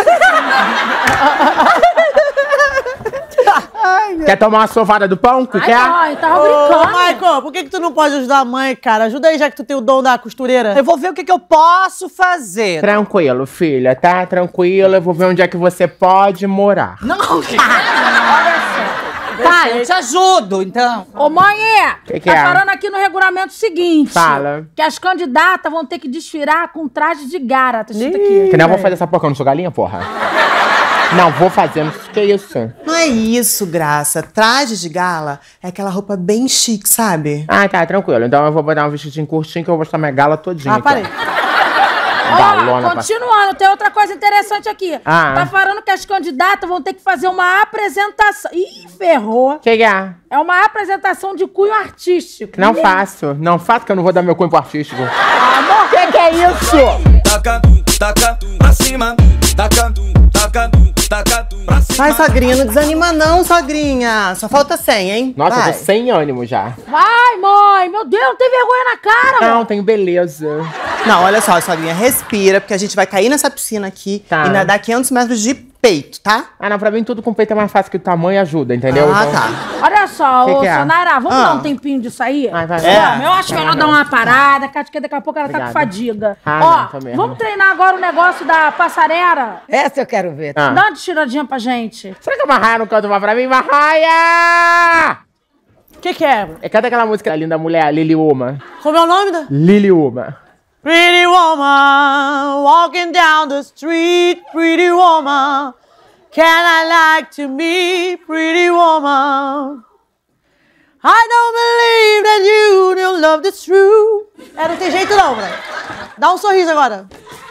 O: Ai,
A: Quer tomar uma sovada do pão? Tu
F: Ai,
A: quer?
F: mãe, tava
O: Ô,
F: brincando.
O: Michael, por que que tu não pode ajudar a mãe, cara? Ajuda aí, já que tu tem o dom da costureira.
E: Eu vou ver o que, que eu posso fazer.
A: Tranquilo, filha, tá? Tranquilo, eu vou ver onde é que você pode morar.
E: Não, olha só. Tá, eu te ajudo, então.
F: Ô, mãe, é,
A: Que que
F: tá
A: é?
F: falando aqui no regulamento o seguinte.
A: Fala.
F: Que as candidatas vão ter que desfilar com traje de gara. Tá escrito aqui.
A: Que não vou fazer essa porra, eu não sou galinha, porra. Não, vou fazer, não sei o que é isso.
Q: Não é isso, Graça. Traje de gala é aquela roupa bem chique, sabe?
A: Ah, tá, tranquilo. Então eu vou botar um vestidinho curtinho que eu vou mostrar minha gala todinha.
O: Ah, parei.
A: Galona,
F: Ó, continuando, tem outra coisa interessante aqui.
A: Ah.
F: Tá falando que as candidatas vão ter que fazer uma apresentação. Ih, ferrou.
A: Que que é?
F: É uma apresentação de cunho artístico.
A: Não faço. Não faço que eu não vou dar meu cunho pro artístico. Amor, que que é isso?
L: Taca, taca, pra cima. Taca, taca, taca, pra cima.
Q: Vai, sogrinha, não desanima não, sogrinha. Só falta cem, hein?
A: Nossa,
Q: Vai.
A: eu tô sem ânimo já.
F: Vai, mãe. Meu Deus, não tem vergonha na cara,
A: Não,
F: mano.
A: tenho beleza.
Q: Não, olha só, sogrinha, respira, porque a gente vai cair nessa piscina aqui
A: Tá.
Q: e nadar quinhentos metros de peito, tá?
A: Ah, não, pra mim tudo com peito é mais fácil que o tamanho ajuda, entendeu?
Q: Ah,
A: Então-
Q: tá.
F: Olha só,
A: Que
F: ô,
A: que é?
F: Sonara, vamos
A: Ah.
F: dar um tempinho disso aí?
A: Vai, vai,
F: É.
A: vai.
F: Eu acho melhor
A: Não,
F: dar
A: não.
F: uma parada, que acho que daqui a pouco ela tá
A: Obrigado.
F: com fadiga.
A: Ah,
F: Ó,
A: não, tô mesmo.
F: vamos treinar agora o negócio da passarela?
K: Essa eu quero ver.
A: Ah.
F: Dá uma tiradinha pra gente.
A: Será que a Marraia não canta uma pra mim? Marraia!
O: O que que é?
A: É, canta aquela música da linda mulher, Lili Uma.
O: Como é o nome da?
A: Lili Uma.
O: Pretty woman, walking down the street, pretty woman. Can I like to me, pretty woman? I don't believe that you don't love that's true. É, não tem jeito não, velho. Dá um sorriso agora.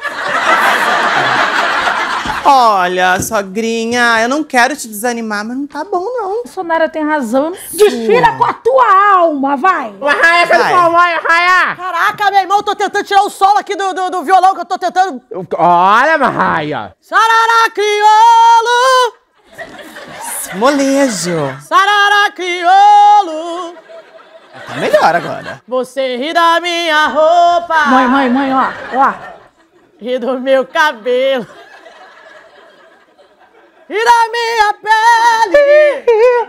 Q: Olha, sogrinha, eu não quero te desanimar, mas não tá bom, não.
F: Sonara tem razão. Desfila com a tua alma, vai.
A: Marraia, cadê
Q: Vai.
A: sua mãe, Marraia?
O: Caraca, meu irmão, eu tô tentando tirar o solo aqui do, do, do violão, que eu tô tentando...
A: Olha, Marraia.
O: Sarará, crioulo!
Q: Molejo.
O: Sarará, crioulo!
Q: Tá melhor agora.
O: Você ri da minha roupa.
F: Mãe, mãe, mãe, ó, ó.
O: Ri do meu cabelo. Ri da minha pele.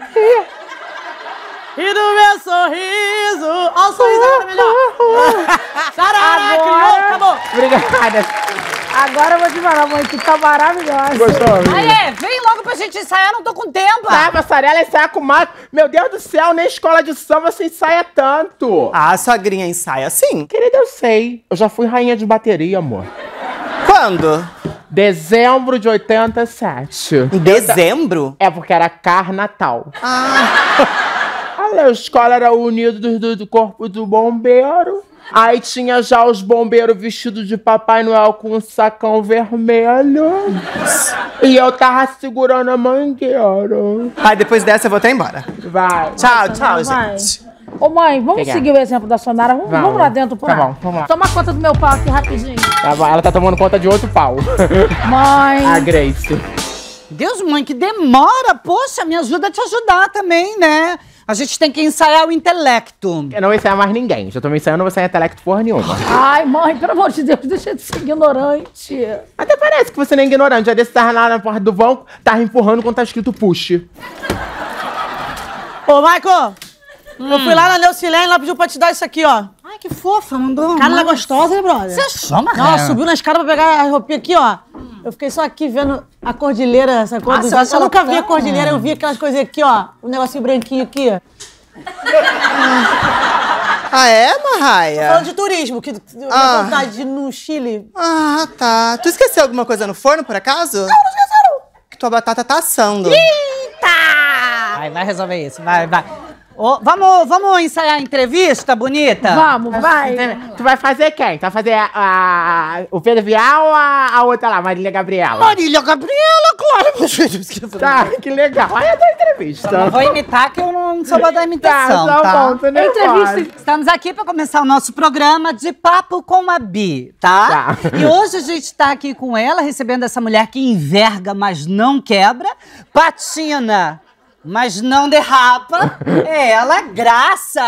O: Ri do meu sorriso. Ó o sorriso agora melhor. Sarará, crioulo, acabou.
A: Obrigada.
F: Agora eu vou te falar, mãe, tu tá maravilhosa.
A: Gostou?
E: Aê, vem logo pra gente ensaiar, não tô com tempo.
A: Tá, passarela ensaia com o Marco. Meu Deus do céu, nem escola de samba se ensaia tanto.
Q: Ah, sogrinha ensaia sim.
A: Querida, eu sei. Eu já fui rainha de bateria, amor.
Q: Quando?
A: Dezembro de oitenta e sete.
Q: Em dezembro?
A: É, porque era Carnatal.
Q: Ah.
A: A escola era unida do, do, do corpo do bombeiro. Aí tinha já os bombeiros vestidos de Papai Noel com um sacão vermelho. E eu tava segurando a mangueira.
Q: Aí depois dessa eu vou até embora.
A: Vai.
Q: Tchau, tchau,
F: Vai.
Q: gente.
F: Ô, mãe, vamos
A: Pegar.
F: seguir o exemplo da Sonara. Vamos,
A: Vamos.
F: vamos lá dentro, pô.
A: Tá bom, vamos lá.
F: Toma conta do meu pau aqui rapidinho.
A: Tá bom, ela tá tomando conta de outro pau.
F: Mãe.
A: A Grace.
E: Deus, mãe, que demora. Poxa, me ajuda a te ajudar também, né? A gente tem que ensaiar o intelecto.
A: Eu não vou ensaiar mais ninguém. Já tô me ensaiando, não vou ensaiar intelecto porra nenhuma.
F: Ai, mãe, pelo amor de Deus, deixa de ser ignorante.
A: Até parece que você não é ignorante. Já desse tava lá na porta do banco, tava empurrando quando tá escrito push.
O: Ô, Michael, eu fui lá na Neucilene, ela pediu pra te dar isso aqui, ó.
E: Ai, que fofa, mandou.
O: Cara, ela é gostosa, né, brother?
E: Você achou,
O: Não, ela subiu na escada pra pegar a roupinha aqui, ó. Eu fiquei só aqui vendo a cordilheira, essa cor
E: Ah,
O: dos
E: você
O: olhos.
E: acha
O: Eu nunca
E: ela
O: vi a
E: tão-
O: cordilheira, eu vi aquelas coisinhas aqui, ó. Um negocinho branquinho aqui.
Q: Ah, é, Marraia?
O: Falando de turismo, que eu
Q: Ah.
O: tenho vontade de ir no Chile.
Q: Ah, tá. Tu esqueceu alguma coisa no forno, por acaso? Não,
O: não esqueceram.
Q: Que tua batata tá assando.
E: Eita! Vai, vai resolver isso, vai, vai. Ô, vamos, vamos ensaiar a entrevista, bonita?
F: Vamos, vai.
A: Tu vai fazer quem? Tu vai fazer a, a- o Pedro Vial ou a, a outra lá, Marília Gabriela?
E: Marília Gabriela, claro.
A: Tá, que legal. Aí é da entrevista.
E: Eu não vou imitar, que eu não sou boa da imitação,
A: Tá,
E: tá?
A: tá bom, tô nervosa.
E: Entrevista. Estamos aqui para começar o nosso programa de Papo com a Bi, tá?
A: Tá.
E: E hoje a gente está aqui com ela, recebendo essa mulher que enverga, mas não quebra, patina, mas não derrapa. É ela, Graça!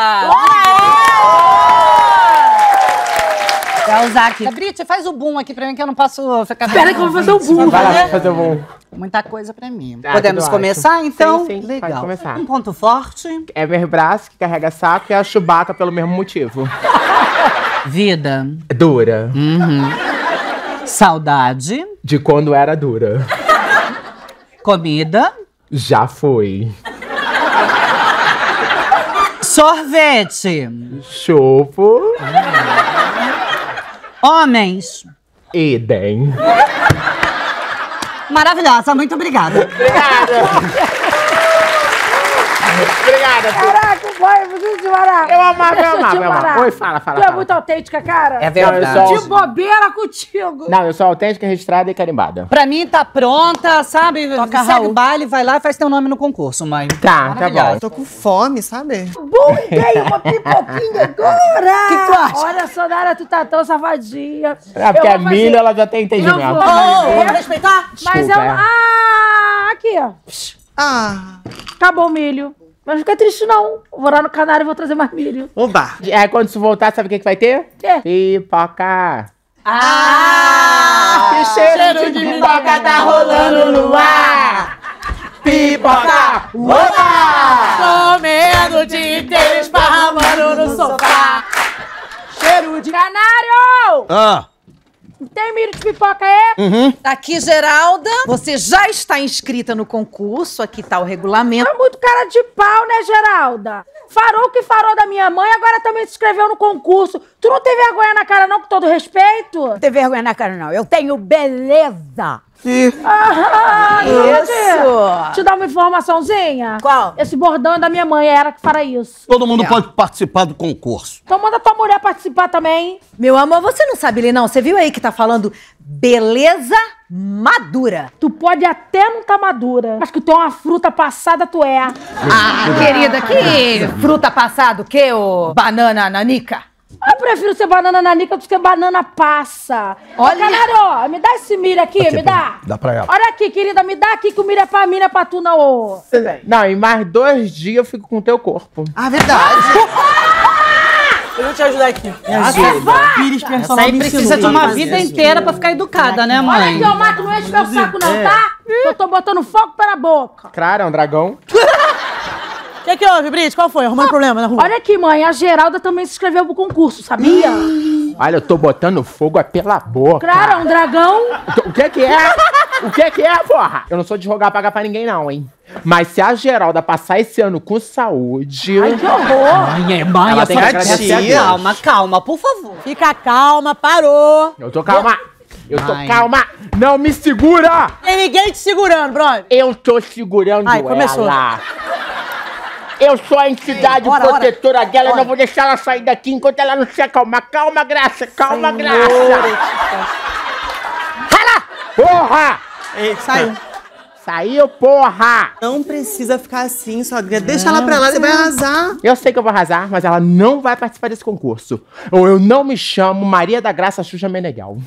E: Vai usar aqui. Brit, faz o boom aqui pra mim, que eu não posso ficar...
F: Espera que eu vou fazer o boom.
A: Vai lá, vai fazer o boom.
E: Muita coisa pra mim.
A: Tá,
E: Podemos
A: tudo
E: começar,
A: ótimo.
E: então?
A: Sim, sim,
E: Legal.
A: pode começar.
E: Um ponto forte.
A: É meu braço que carrega saco e a Chewbacca pelo mesmo motivo.
E: Vida.
A: Dura.
E: Uhum. Saudade.
A: De quando era dura.
E: Comida.
A: Já foi.
E: Sorvete.
A: Chupo.
E: Homens.
A: Idem.
E: Maravilhosa, muito obrigada.
A: Obrigada. Obrigada, filho.
F: Caraca, vai, você te marar.
A: Eu amava, eu
F: Deixa
A: amava,
F: te
A: eu amava.
F: marar.
A: Oi, fala, fala,
F: Tu é
A: fala.
F: muito autêntica, cara.
E: É verdade.
A: Não, eu
F: De bobeira contigo.
A: Não, eu sou autêntica, registrada e carimbada.
E: Pra mim tá pronta, sabe?
O: Toca
E: Segue
O: Raul.
E: o baile, vai lá e faz teu nome no concurso, mãe.
A: Tá, tá bom.
Q: Tô com fome, sabe?
F: Boa ideia, uma pipoquinha agora.
O: Que que tu acha?
F: Olha, Sonara, tu tá tão safadinha.
A: É porque
F: Eu
A: a
F: vou fazer-
A: milho, ela já tem
F: Eu
A: entendimento.
F: vou
O: Ô,
F: fazer-
O: vamos respeitar?
F: Mas eu...
A: Desculpa, é.
F: Ah, aqui, ó.
Q: Ah.
F: Acabou o milho. Mas não fica triste, não. Vou lá no canário e vou trazer mais milho.
Q: Oba.
A: É, quando isso voltar, sabe o que, que vai ter?
F: Quê?
A: Pipoca.
K: Ah!
A: Que cheiro de pipoca tá rolando no ar! Pipoca, oba!
K: Comendo o dia inteiro, esparramando no sofá.
F: Cheiro de canário!
N: Ah.
F: Tem milho de pipoca aí?
N: Uhum.
B: Tá aqui, Geralda. Você já está inscrita no concurso. Aqui tá o regulamento.
F: É muito cara de pau, né, Geralda? Farou o que farou da minha mãe, agora também se inscreveu no concurso. Tu não tem vergonha na cara, não, com todo respeito?
K: Não tem vergonha na cara, não. Eu tenho beleza.
F: Ah,
K: Isso.
F: Te dar uma informaçãozinha?
K: Qual?
F: Esse bordão é da minha mãe, é ela que fará isso.
N: Todo mundo pode participar do concurso.
F: Então manda tua mulher participar também.
B: Meu amor, você não sabe ler, não. Você viu aí que tá falando beleza madura.
F: Tu pode até não tá madura, mas que tu é uma fruta passada, tu é.
K: Ah, querida, que fruta passada o quê, ô banana nanica?
F: Eu prefiro ser banana nanica do que ser banana passa. Olha, Canário, me dá esse milho aqui,
N: Aqui,
F: me dá.
N: dá pra ela.
F: Olha aqui, querida, me dá aqui que o milho é pra mim, não é pra tu, não, ô.
A: Não, em mais dois dias eu fico com o teu corpo.
E: Ah, verdade.
O: Eu vou te ajudar aqui. Me
E: ajuda.
O: Pires
E: Essa
O: personal
E: aí
O: me
E: precisa
O: ensinou.
E: de uma vida inteira pra ficar educada, né,
F: Olha
E: mãe?
F: aqui, ô Marco, não enche meu saco, não,
A: É.
F: tá? Que eu tô botando fogo pela boca.
A: Claro, é um dragão.
O: O que que houve, Brito? Qual foi? Arrumando problema na rua?
F: Olha aqui, mãe, a Geralda também se inscreveu pro concurso, sabia?
A: Olha, eu tô botando fogo é pela boca.
F: Claro, é um dragão.
A: O que que é? O que que é, porra? Eu não sou de rogar pagar pra ninguém, não, hein? Mas se a Geralda passar esse ano com saúde...
F: Ai, que horror!
E: Mãe, é mãe,
A: Ela
E: é
A: tem que agradecer a Deus.
E: Calma, calma, por favor.
O: Fica calma, parou.
A: Eu tô calma. Eu tô
E: Ai.
A: calma. Não me segura.
O: Tem ninguém te segurando, brother.
A: Eu tô segurando
O: Ai, começou.
A: ela. Eu sou a entidade
O: Ei, ora,
A: protetora
O: ora.
A: dela, eu
O: Ora.
A: não vou deixar ela sair daqui enquanto ela não se acalmar. Calma, Graça, calma,
O: Senhor.
A: Graça. Cala! Porra!
O: Saiu.
A: Saiu, porra!
Q: Não precisa ficar assim, sogra. Deixa ela pra lá, você vai arrasar.
A: Eu sei que eu vou arrasar, mas ela não vai participar desse concurso. Ou eu não me chamo Maria da Graça Xuxa Meneghel.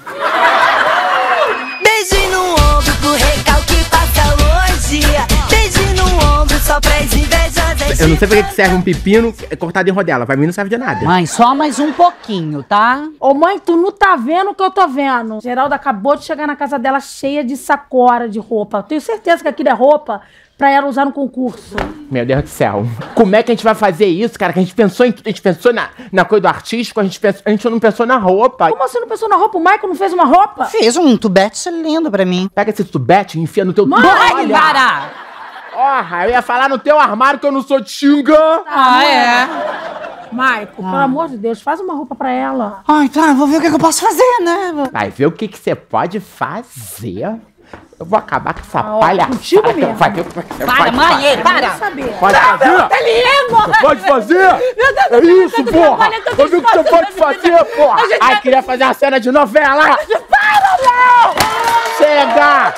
R: Beijo no ombro pro recalque passa longe. Beijo no ombro só pras invejosas.
A: Eu não sei pra que serve um pepino cortado em rodela. Pra mim não serve de nada.
E: Mãe, só mais um pouquinho, tá?
F: Ô, mãe, tu não tá vendo o que eu tô vendo. Geralda acabou de chegar na casa dela cheia de sacora de roupa. Tenho certeza que aquilo é roupa pra ela usar no concurso.
A: Meu Deus do céu. Como é que a gente vai fazer isso, cara? Que a gente pensou em a gente pensou na, na coisa do artístico, a gente, pensou, a gente não pensou na roupa.
F: Como você não pensou na roupa? O Michael não fez uma roupa?
E: Fez um tubete lindo pra mim.
A: Pega esse tubete e enfia no teu...
F: Mãe,
A: Olha!
E: Para!
A: Porra, eu ia falar no teu armário que eu não sou tinga.
E: Ah, é?
F: Michael, pelo amor de Deus, faz uma roupa pra ela.
E: Ai, tá, vou ver o que, que eu posso fazer, né?
A: Vai ver o que que você pode fazer. Eu vou acabar com essa
F: Ah, ó,
A: palhaçada.
F: contigo mesmo.
A: Vai ver o que você
E: Para,
A: pode
E: mãe,
A: fazer.
E: ei, para!
F: Quero saber.
A: Pode fazer? Pode fazer? É isso, porra! Eu vi o que você pode fazer, porra! Ai, queria fazer uma cena de novela!
F: Para, não!
A: Chega!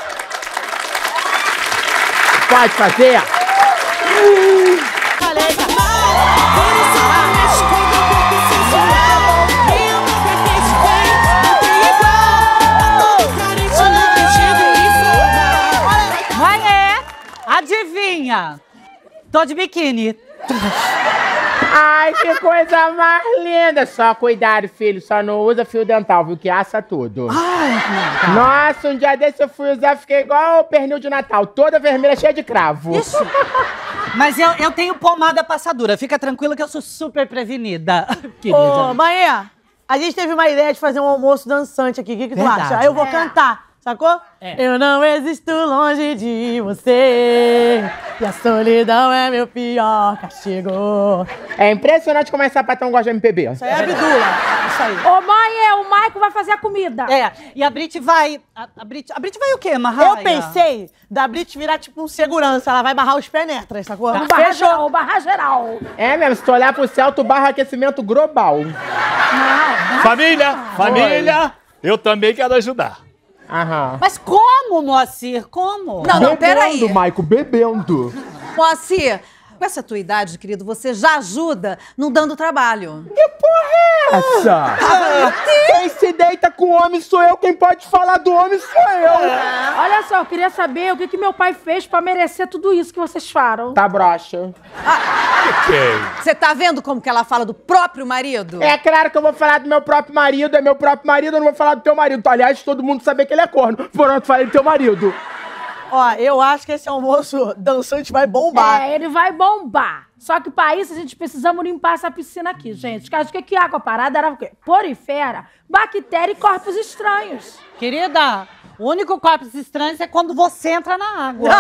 A: Pode fazer?
E: Mãe, é? Adivinha? Tô de biquíni.
A: Ai, que coisa mais linda! Só cuidado, filho. Só não usa fio dental, viu? Que assa tudo.
E: Ai,
A: Nossa, um dia desse eu fui usar, fiquei igual o pernil de Natal. Toda vermelha, cheia de cravo.
E: Isso. Mas eu, eu tenho pomada passadura. Fica tranquila que eu sou super prevenida. Querida.
O: Ô, mãe, a gente teve uma ideia de fazer um almoço dançante aqui. O que, que tu
E: Verdade.
O: acha? Aí eu vou
F: É.
O: cantar. Sacou?
E: É.
O: Eu não existo longe de você. E a solidão é meu pior castigo.
A: É impressionante como esse sapatão gosta de M P B.
O: Isso aí é Abdula. Isso aí.
F: Ô, mãe, é, o Michael vai fazer a comida.
E: É, e a Brit vai... A, a, Brit, a Brit vai o quê, Marraia?
O: Eu pensei da Brit virar tipo um segurança. Ela vai barrar os penetras, sacou?
F: O barra geral, o barra geral.
A: É mesmo, se tu olhar pro céu, tu barra aquecimento global.
S: Família, família, eu também quero ajudar.
A: Aham.
E: Mas como, Moacir? Como?
B: Não, não, peraí.
A: Bebendo, Maico, bebendo.
B: Moacir, Com essa tua idade, querido, você já ajuda não dando trabalho.
A: Que porra é essa? Ah, quem se deita com o homem sou eu, quem pode falar do homem sou eu.
F: É. Olha só, eu queria saber o que, que meu pai fez pra merecer tudo isso que vocês falam.
A: Tá broxa.
B: Você tá vendo como que ela fala do próprio marido?
A: É claro que eu vou falar do meu próprio marido, é meu próprio marido, eu não vou falar do teu marido. Aliás, todo mundo sabe que ele é corno. Por onde falei do teu marido.
O: Ó, eu acho que esse almoço dançante vai bombar.
F: É, ele vai bombar. Só que pra isso a gente precisamos limpar essa piscina aqui, gente. Acho que, que água parada era o quê? Porifera, bactéria e corpos estranhos.
E: Querida, o único corpos estranhos é quando você entra na água.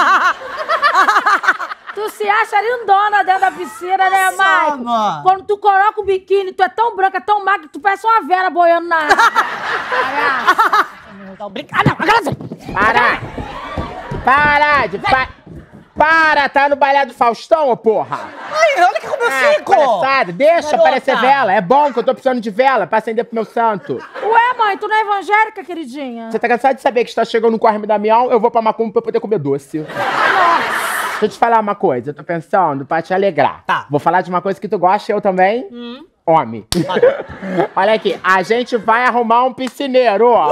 F: Tu se acha lindona dentro da piscina, né, Maico?
E: Sama.
F: Quando tu coloca o biquíni, tu é tão branca, tão magra, que tu parece uma vera boiando na água.
E: Não, brincadeira.
A: Para! Para de... Pa... Para, tá no balé do Faustão, ô porra!
E: Ai, olha que como eu
A: Ah,
E: fico!
A: palhaçada, deixa
E: Garota.
A: aparecer vela. É bom que eu tô precisando de vela pra acender pro meu santo.
F: Ué, mãe, tu não é evangélica, queridinha?
A: Você tá cansado de saber que está chegando no Corre Damião? Eu vou pra Macumba pra eu poder comer doce. Deixa eu te falar uma coisa, eu tô pensando pra te alegrar. Tá. Vou falar de uma coisa que tu gosta, eu também.
E: Hum.
A: Homem. Olha aqui, a gente vai arrumar um piscineiro, ó.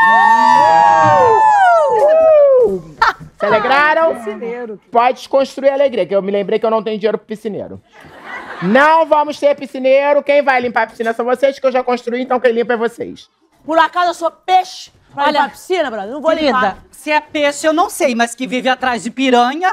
A: Uh! Se alegraram?
F: Piscineiro.
A: Pode construir alegria, que eu me lembrei que eu não tenho dinheiro pro piscineiro. Não vamos ter piscineiro. Quem vai limpar a piscina são vocês, que eu já construí, então quem limpa é vocês.
O: Por acaso eu sou peixe pra
E: Olha,
O: limpar a piscina, brother? Não vou
E: Querida,
O: limpar.
E: se é peixe eu não sei, mas que vive atrás de piranha.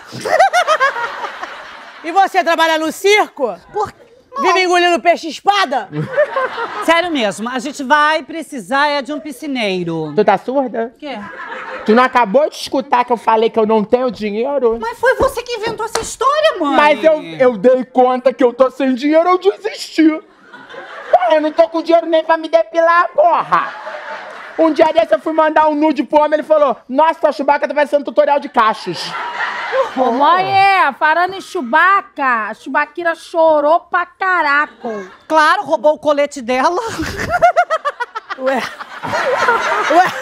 O: E você trabalha no circo?
E: Por
O: Vive engolindo peixe-espada?
E: Sério mesmo, a gente vai precisar é de um piscineiro.
A: Tu tá surda?
E: O quê?
A: Tu não acabou de escutar que eu falei que eu não tenho dinheiro?
E: Mas foi você que inventou essa história, mãe.
A: Mas eu, eu dei conta que eu tô sem dinheiro, eu desisti. Eu não tô com dinheiro nem pra me depilar, porra. Um dia desse eu fui mandar um nude pro homem, ele falou, nossa, tua Chewbacca tá parecendo tutorial de cachos.
F: Ô, mãe, é, falando em Chewbacca, a Chewbacquira chorou pra caraco.
E: Claro, roubou o colete dela.
O: Ué. Ué.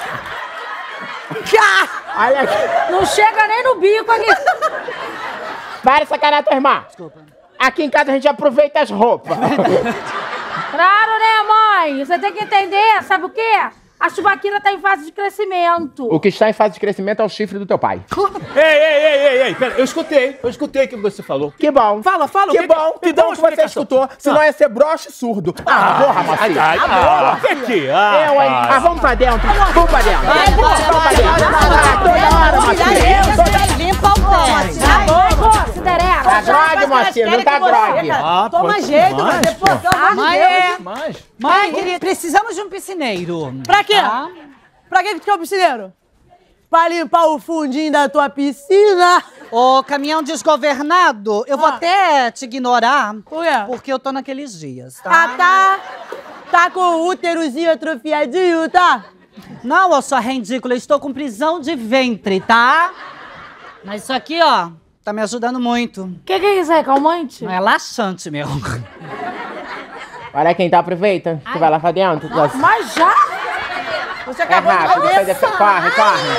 A: Olha aqui.
F: Não chega nem no bico aqui.
A: Para essa cara, tua irmã. Desculpa. Aqui em casa a gente aproveita as roupas.
F: Claro, né, mãe? Você tem que entender, sabe o quê? A Chewbacquira tá em fase de crescimento.
A: O que está em fase de crescimento é o chifre do teu pai.
S: Ei, ei, ei, ei, ei, pera, eu escutei, eu escutei o que você falou.
A: Que bom.
S: Fala, fala.
A: Que
S: o que
A: bom,
S: que...
A: que
S: Me dá
A: bom
S: uma
A: que você
S: explicação.
A: escutou, senão
S: Ah.
A: ia ser broche surdo. Ah, porra, Macia.
S: ai, ah, o que que? Ah,
A: Eu, hein?
S: ah.
A: Ah, vamos pra dentro, vamos pra dentro.
E: Vai,
A: Vamos
E: vai,
A: pra
E: vai,
A: dentro.
E: vai, vai,
A: Ah, toda hora, Macia.
E: Limpa o pé.
F: Vai, pô, Cinderela.
A: Tá drogue, Macia, não tá drogue.
S: Ah,
O: Toma
S: pode
O: jeito,
S: mais,
O: mas depois,
S: pô.
O: pelo amor de
E: Mãe,
O: Deus.
E: é.
S: Mas...
E: Mãe, querida, precisamos de um piscineiro.
O: Pra quê?
E: Tá?
O: Pra que que tu quer o piscineiro? Pra limpar o fundinho da tua piscina?
E: Ô, caminhão desgovernado, eu vou
O: Ah.
E: até te ignorar,
O: Por quê?
E: porque eu tô naqueles dias, tá?
O: Ah, tá. Tá com o úterozinho atrofiadinho, tá?
E: Não, ô sua ridícula, eu estou com prisão de ventre, tá? Mas isso aqui, ó, tá me ajudando muito.
F: O que, que é isso aí, calmante?
E: É laxante, meu.
A: Olha quem tá, aproveita. Tu vai lá pra dentro. tu-
F: Mas já?
O: Você
A: É
O: acabou
A: rápido,
O: de
A: sai desse... corre, corre.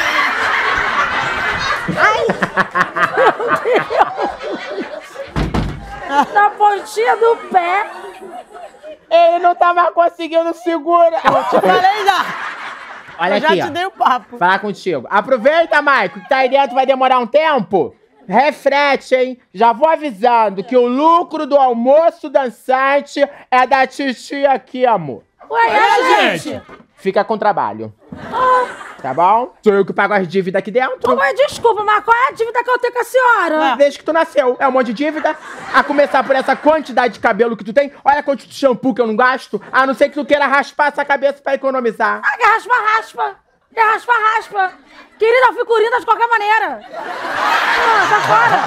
F: Na pontinha do pé.
A: Ele não tava conseguindo segurar.
O: Eu te falei já.
A: Olha
O: Eu já
A: aqui,
O: te
A: ó.
O: dei o papo.
A: Falar contigo. Aproveita, Maico, que tá aí dentro vai demorar um tempo. Refrete, hein? Já vou avisando que o lucro do almoço dançante é da titia aqui, amor.
F: Ué, é, gente?
S: gente.
A: Fica com trabalho. Tá bom? Sou eu que pago as dívidas aqui dentro.
F: Ô, mãe, desculpa, mas qual é a dívida que eu tenho com a senhora?
A: Desde que tu nasceu. É um monte de dívida. A começar por essa quantidade de cabelo que tu tem. Olha quanto de shampoo que eu não gasto. A não ser que tu queira raspar essa cabeça pra economizar.
F: Ah, que raspa, raspa. Que raspa, raspa. Querida, eu fico linda de qualquer maneira. Ah, tá fora.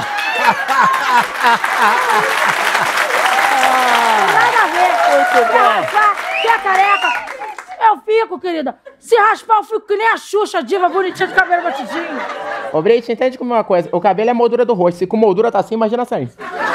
F: Nada a ver. Quer raspar, quer careca. Eu fico, querida. Se raspar, eu fico que nem a Xuxa, diva bonitinha de cabelo batidinho.
A: Ô, Breit, entende como é uma coisa? O cabelo é a moldura do rosto. Se com moldura tá assim, imagina sem.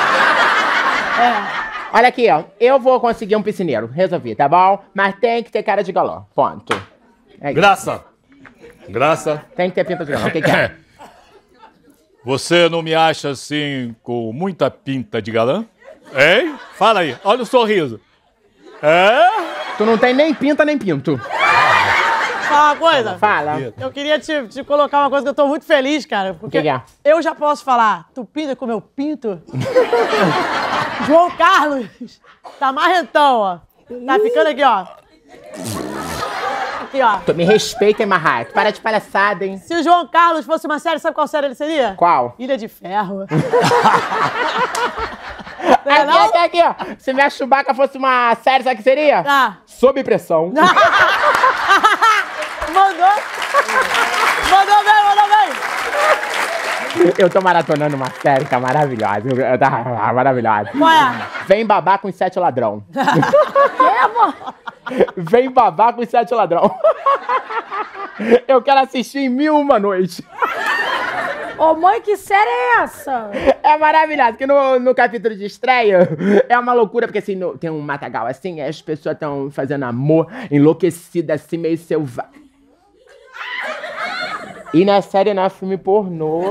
F: É.
A: Olha aqui, ó. Eu vou conseguir um piscineiro. Resolvi, tá bom? Mas tem que ter cara de galã. Ponto. É isso.
S: Graça. Graça.
A: Tem que ter pinta de galã. O que que é?
T: Você não me acha assim com muita pinta de galã? Hein? Fala aí, olha o sorriso. É?
A: Tu não tem nem pinta nem pinto.
O: Fala uma coisa.
A: Fala.
O: Eu queria te, te colocar uma coisa que eu tô muito feliz, cara. Porque
A: que que é?
O: eu já posso falar, tu pinta com meu pinto? João Carlos tá marrentão, ó. Tá ficando aqui, ó. Aqui, ó.
A: Tu me respeita, hein, Marraio? Para de palhaçada, hein?
O: Se o João Carlos fosse uma série, sabe qual série ele seria?
A: Qual?
O: Ilha de Ferro.
A: Aqui, aqui, aqui, ó. Se minha Chewbacca fosse uma série, sabe o que seria?
O: Ah.
A: Sob pressão.
O: Mandou. Mandou bem, mandou bem.
A: Eu tô maratonando uma série que é maravilhosa. Eu, eu, tá maravilhosa.
O: Qual é?
A: Vem babar com os sete ladrão.
F: Que, amor?
A: Vem babar com os sete ladrão. Eu quero assistir em mil uma noite.
F: Ô, mãe, que série é essa?
A: É maravilhoso, porque no, no capítulo de estreia é uma loucura, porque assim, no, tem um matagal assim, as pessoas estão fazendo amor enlouquecida, assim, meio selvagem. E na série não é filme pornô.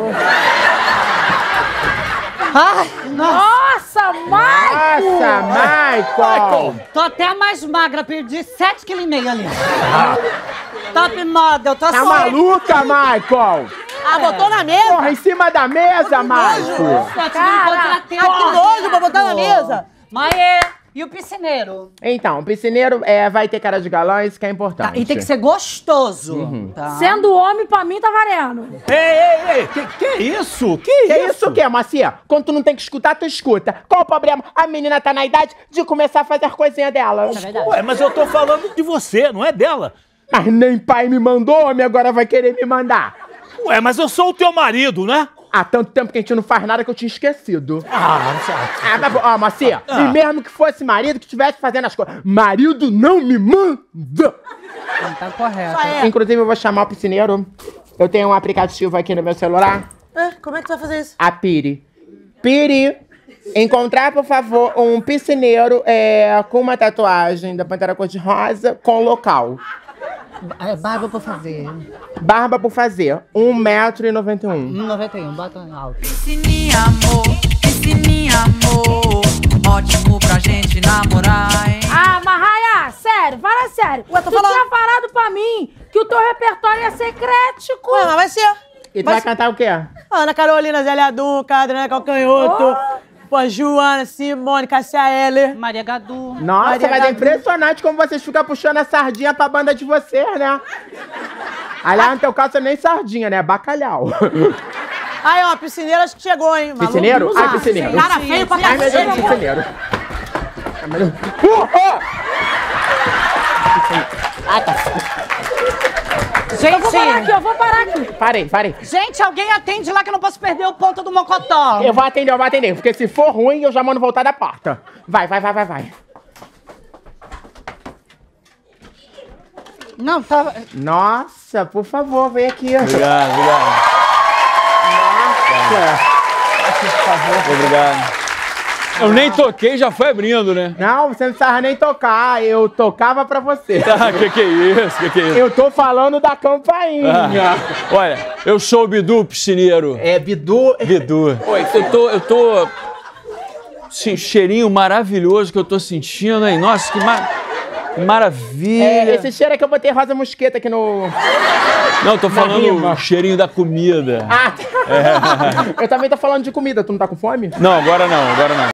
E: Ai,
F: nossa, Michael!
A: Nossa, Michael!
E: Tô até mais magra, perdi sete quilos e meio ali. Top model, tô
A: Tá
E: só...
A: maluca, Michael?
O: Ah, botou na mesa?
A: Porra, em cima da mesa, Michael!
E: Cara,
O: que nojo pra botar na mesa.
E: Maê, e o piscineiro?
A: Então, o piscineiro é, vai ter cara de galã, isso que é importante.
E: Tá, e tem que ser gostoso.
A: Uhum.
E: Tá.
F: Sendo homem, pra mim, tá valendo.
S: Ei, ei, ei, que, que isso? Que,
A: Que
S: isso?
A: isso o quê, Macia? Quando tu não tem que escutar, tu escuta. Qual o problema? A menina tá na idade de começar a fazer coisinha dela.
S: Ué, mas eu tô falando de você, não é dela.
A: Mas nem pai me mandou, homem agora vai querer me mandar.
S: Ué, mas eu sou o teu marido, né?
A: Há tanto tempo que a gente não faz nada que eu tinha esquecido.
S: Ah,
A: Ah, tá bom. Ó, Macia,
S: Ah.
A: e mesmo que fosse marido que estivesse fazendo as coisas, marido não me manda.
E: Não tá correto.
A: Inclusive, eu vou chamar o piscineiro. Eu tenho um aplicativo aqui no meu celular.
O: É, como é que tu vai fazer isso?
A: A Piri. Piri, encontrar, por favor, um piscineiro é, com uma tatuagem da Pantera Cor-de-Rosa com local.
E: É, barba por fazer.
A: Barba por fazer. um metro e noventa e um.
E: um e noventa e um, bota em alto.
R: Piscininha, amor, piscininha, amor. Ótimo pra gente namorar, hein?
F: Ah, Marraia, sério, fala sério.
O: Ué, tô
F: tu
O: falando.
F: tinha falado pra mim que o teu repertório ia ser crético.
O: Ué, mas vai ser.
A: E tu
O: Vai
A: vai
O: ser-
A: cantar o quê?
O: Ana Carolina, Zélia Dunca, Adriana Calcanhoto, pô, Joana, Simone, Cássia Eller.
E: Maria Gadu.
A: Nossa,
O: Maria
A: mas é
O: Gadu.
A: impressionante como vocês ficam puxando a sardinha pra banda de vocês, né? Aliás, no teu caso, é nem sardinha, né? Bacalhau.
O: Aí, ó, piscineiro acho que chegou, hein? Maluco.
A: Piscineiro? Ai, piscineiro.
O: Cara feio pra
A: Ai, meu Deus,
O: cacete.
A: piscineiro. Ai, meu Deus. Uh, uh! Ah, tá.
E: Gente,
F: Eu vou parar aqui, eu vou parar aqui.
A: Parei, parei.
E: gente, alguém atende lá que eu não posso perder o ponto do mocotó.
A: Eu vou atender, eu vou atender. Porque se for ruim, eu já mando voltar da porta. Vai, vai, vai, vai, vai.
E: Não, tá...
A: Nossa, por favor, vem aqui.
I: Obrigado, obrigado.
A: Nossa. Por favor.
I: Obrigado. Eu nem toquei, já foi abrindo, né?
A: Não, você não precisava nem tocar. Eu tocava pra você.
I: Tá, que que é isso? Que que é isso?
A: Eu tô falando da campainha.
I: Ah, olha, eu sou o Bidu, piscineiro.
A: É, Bidu.
I: Bidu. Oi, eu tô, eu tô... Sim, cheirinho maravilhoso que eu tô sentindo, hein? Nossa, que, mar... que maravilha.
A: É, esse cheiro é que eu botei rosa mosqueta aqui no...
I: Não, eu tô
A: na
I: falando
A: rima.
I: o cheirinho da comida.
A: Ah,
I: É.
A: eu também tô falando de comida. Tu não tá com fome?
I: Não, agora não, agora não.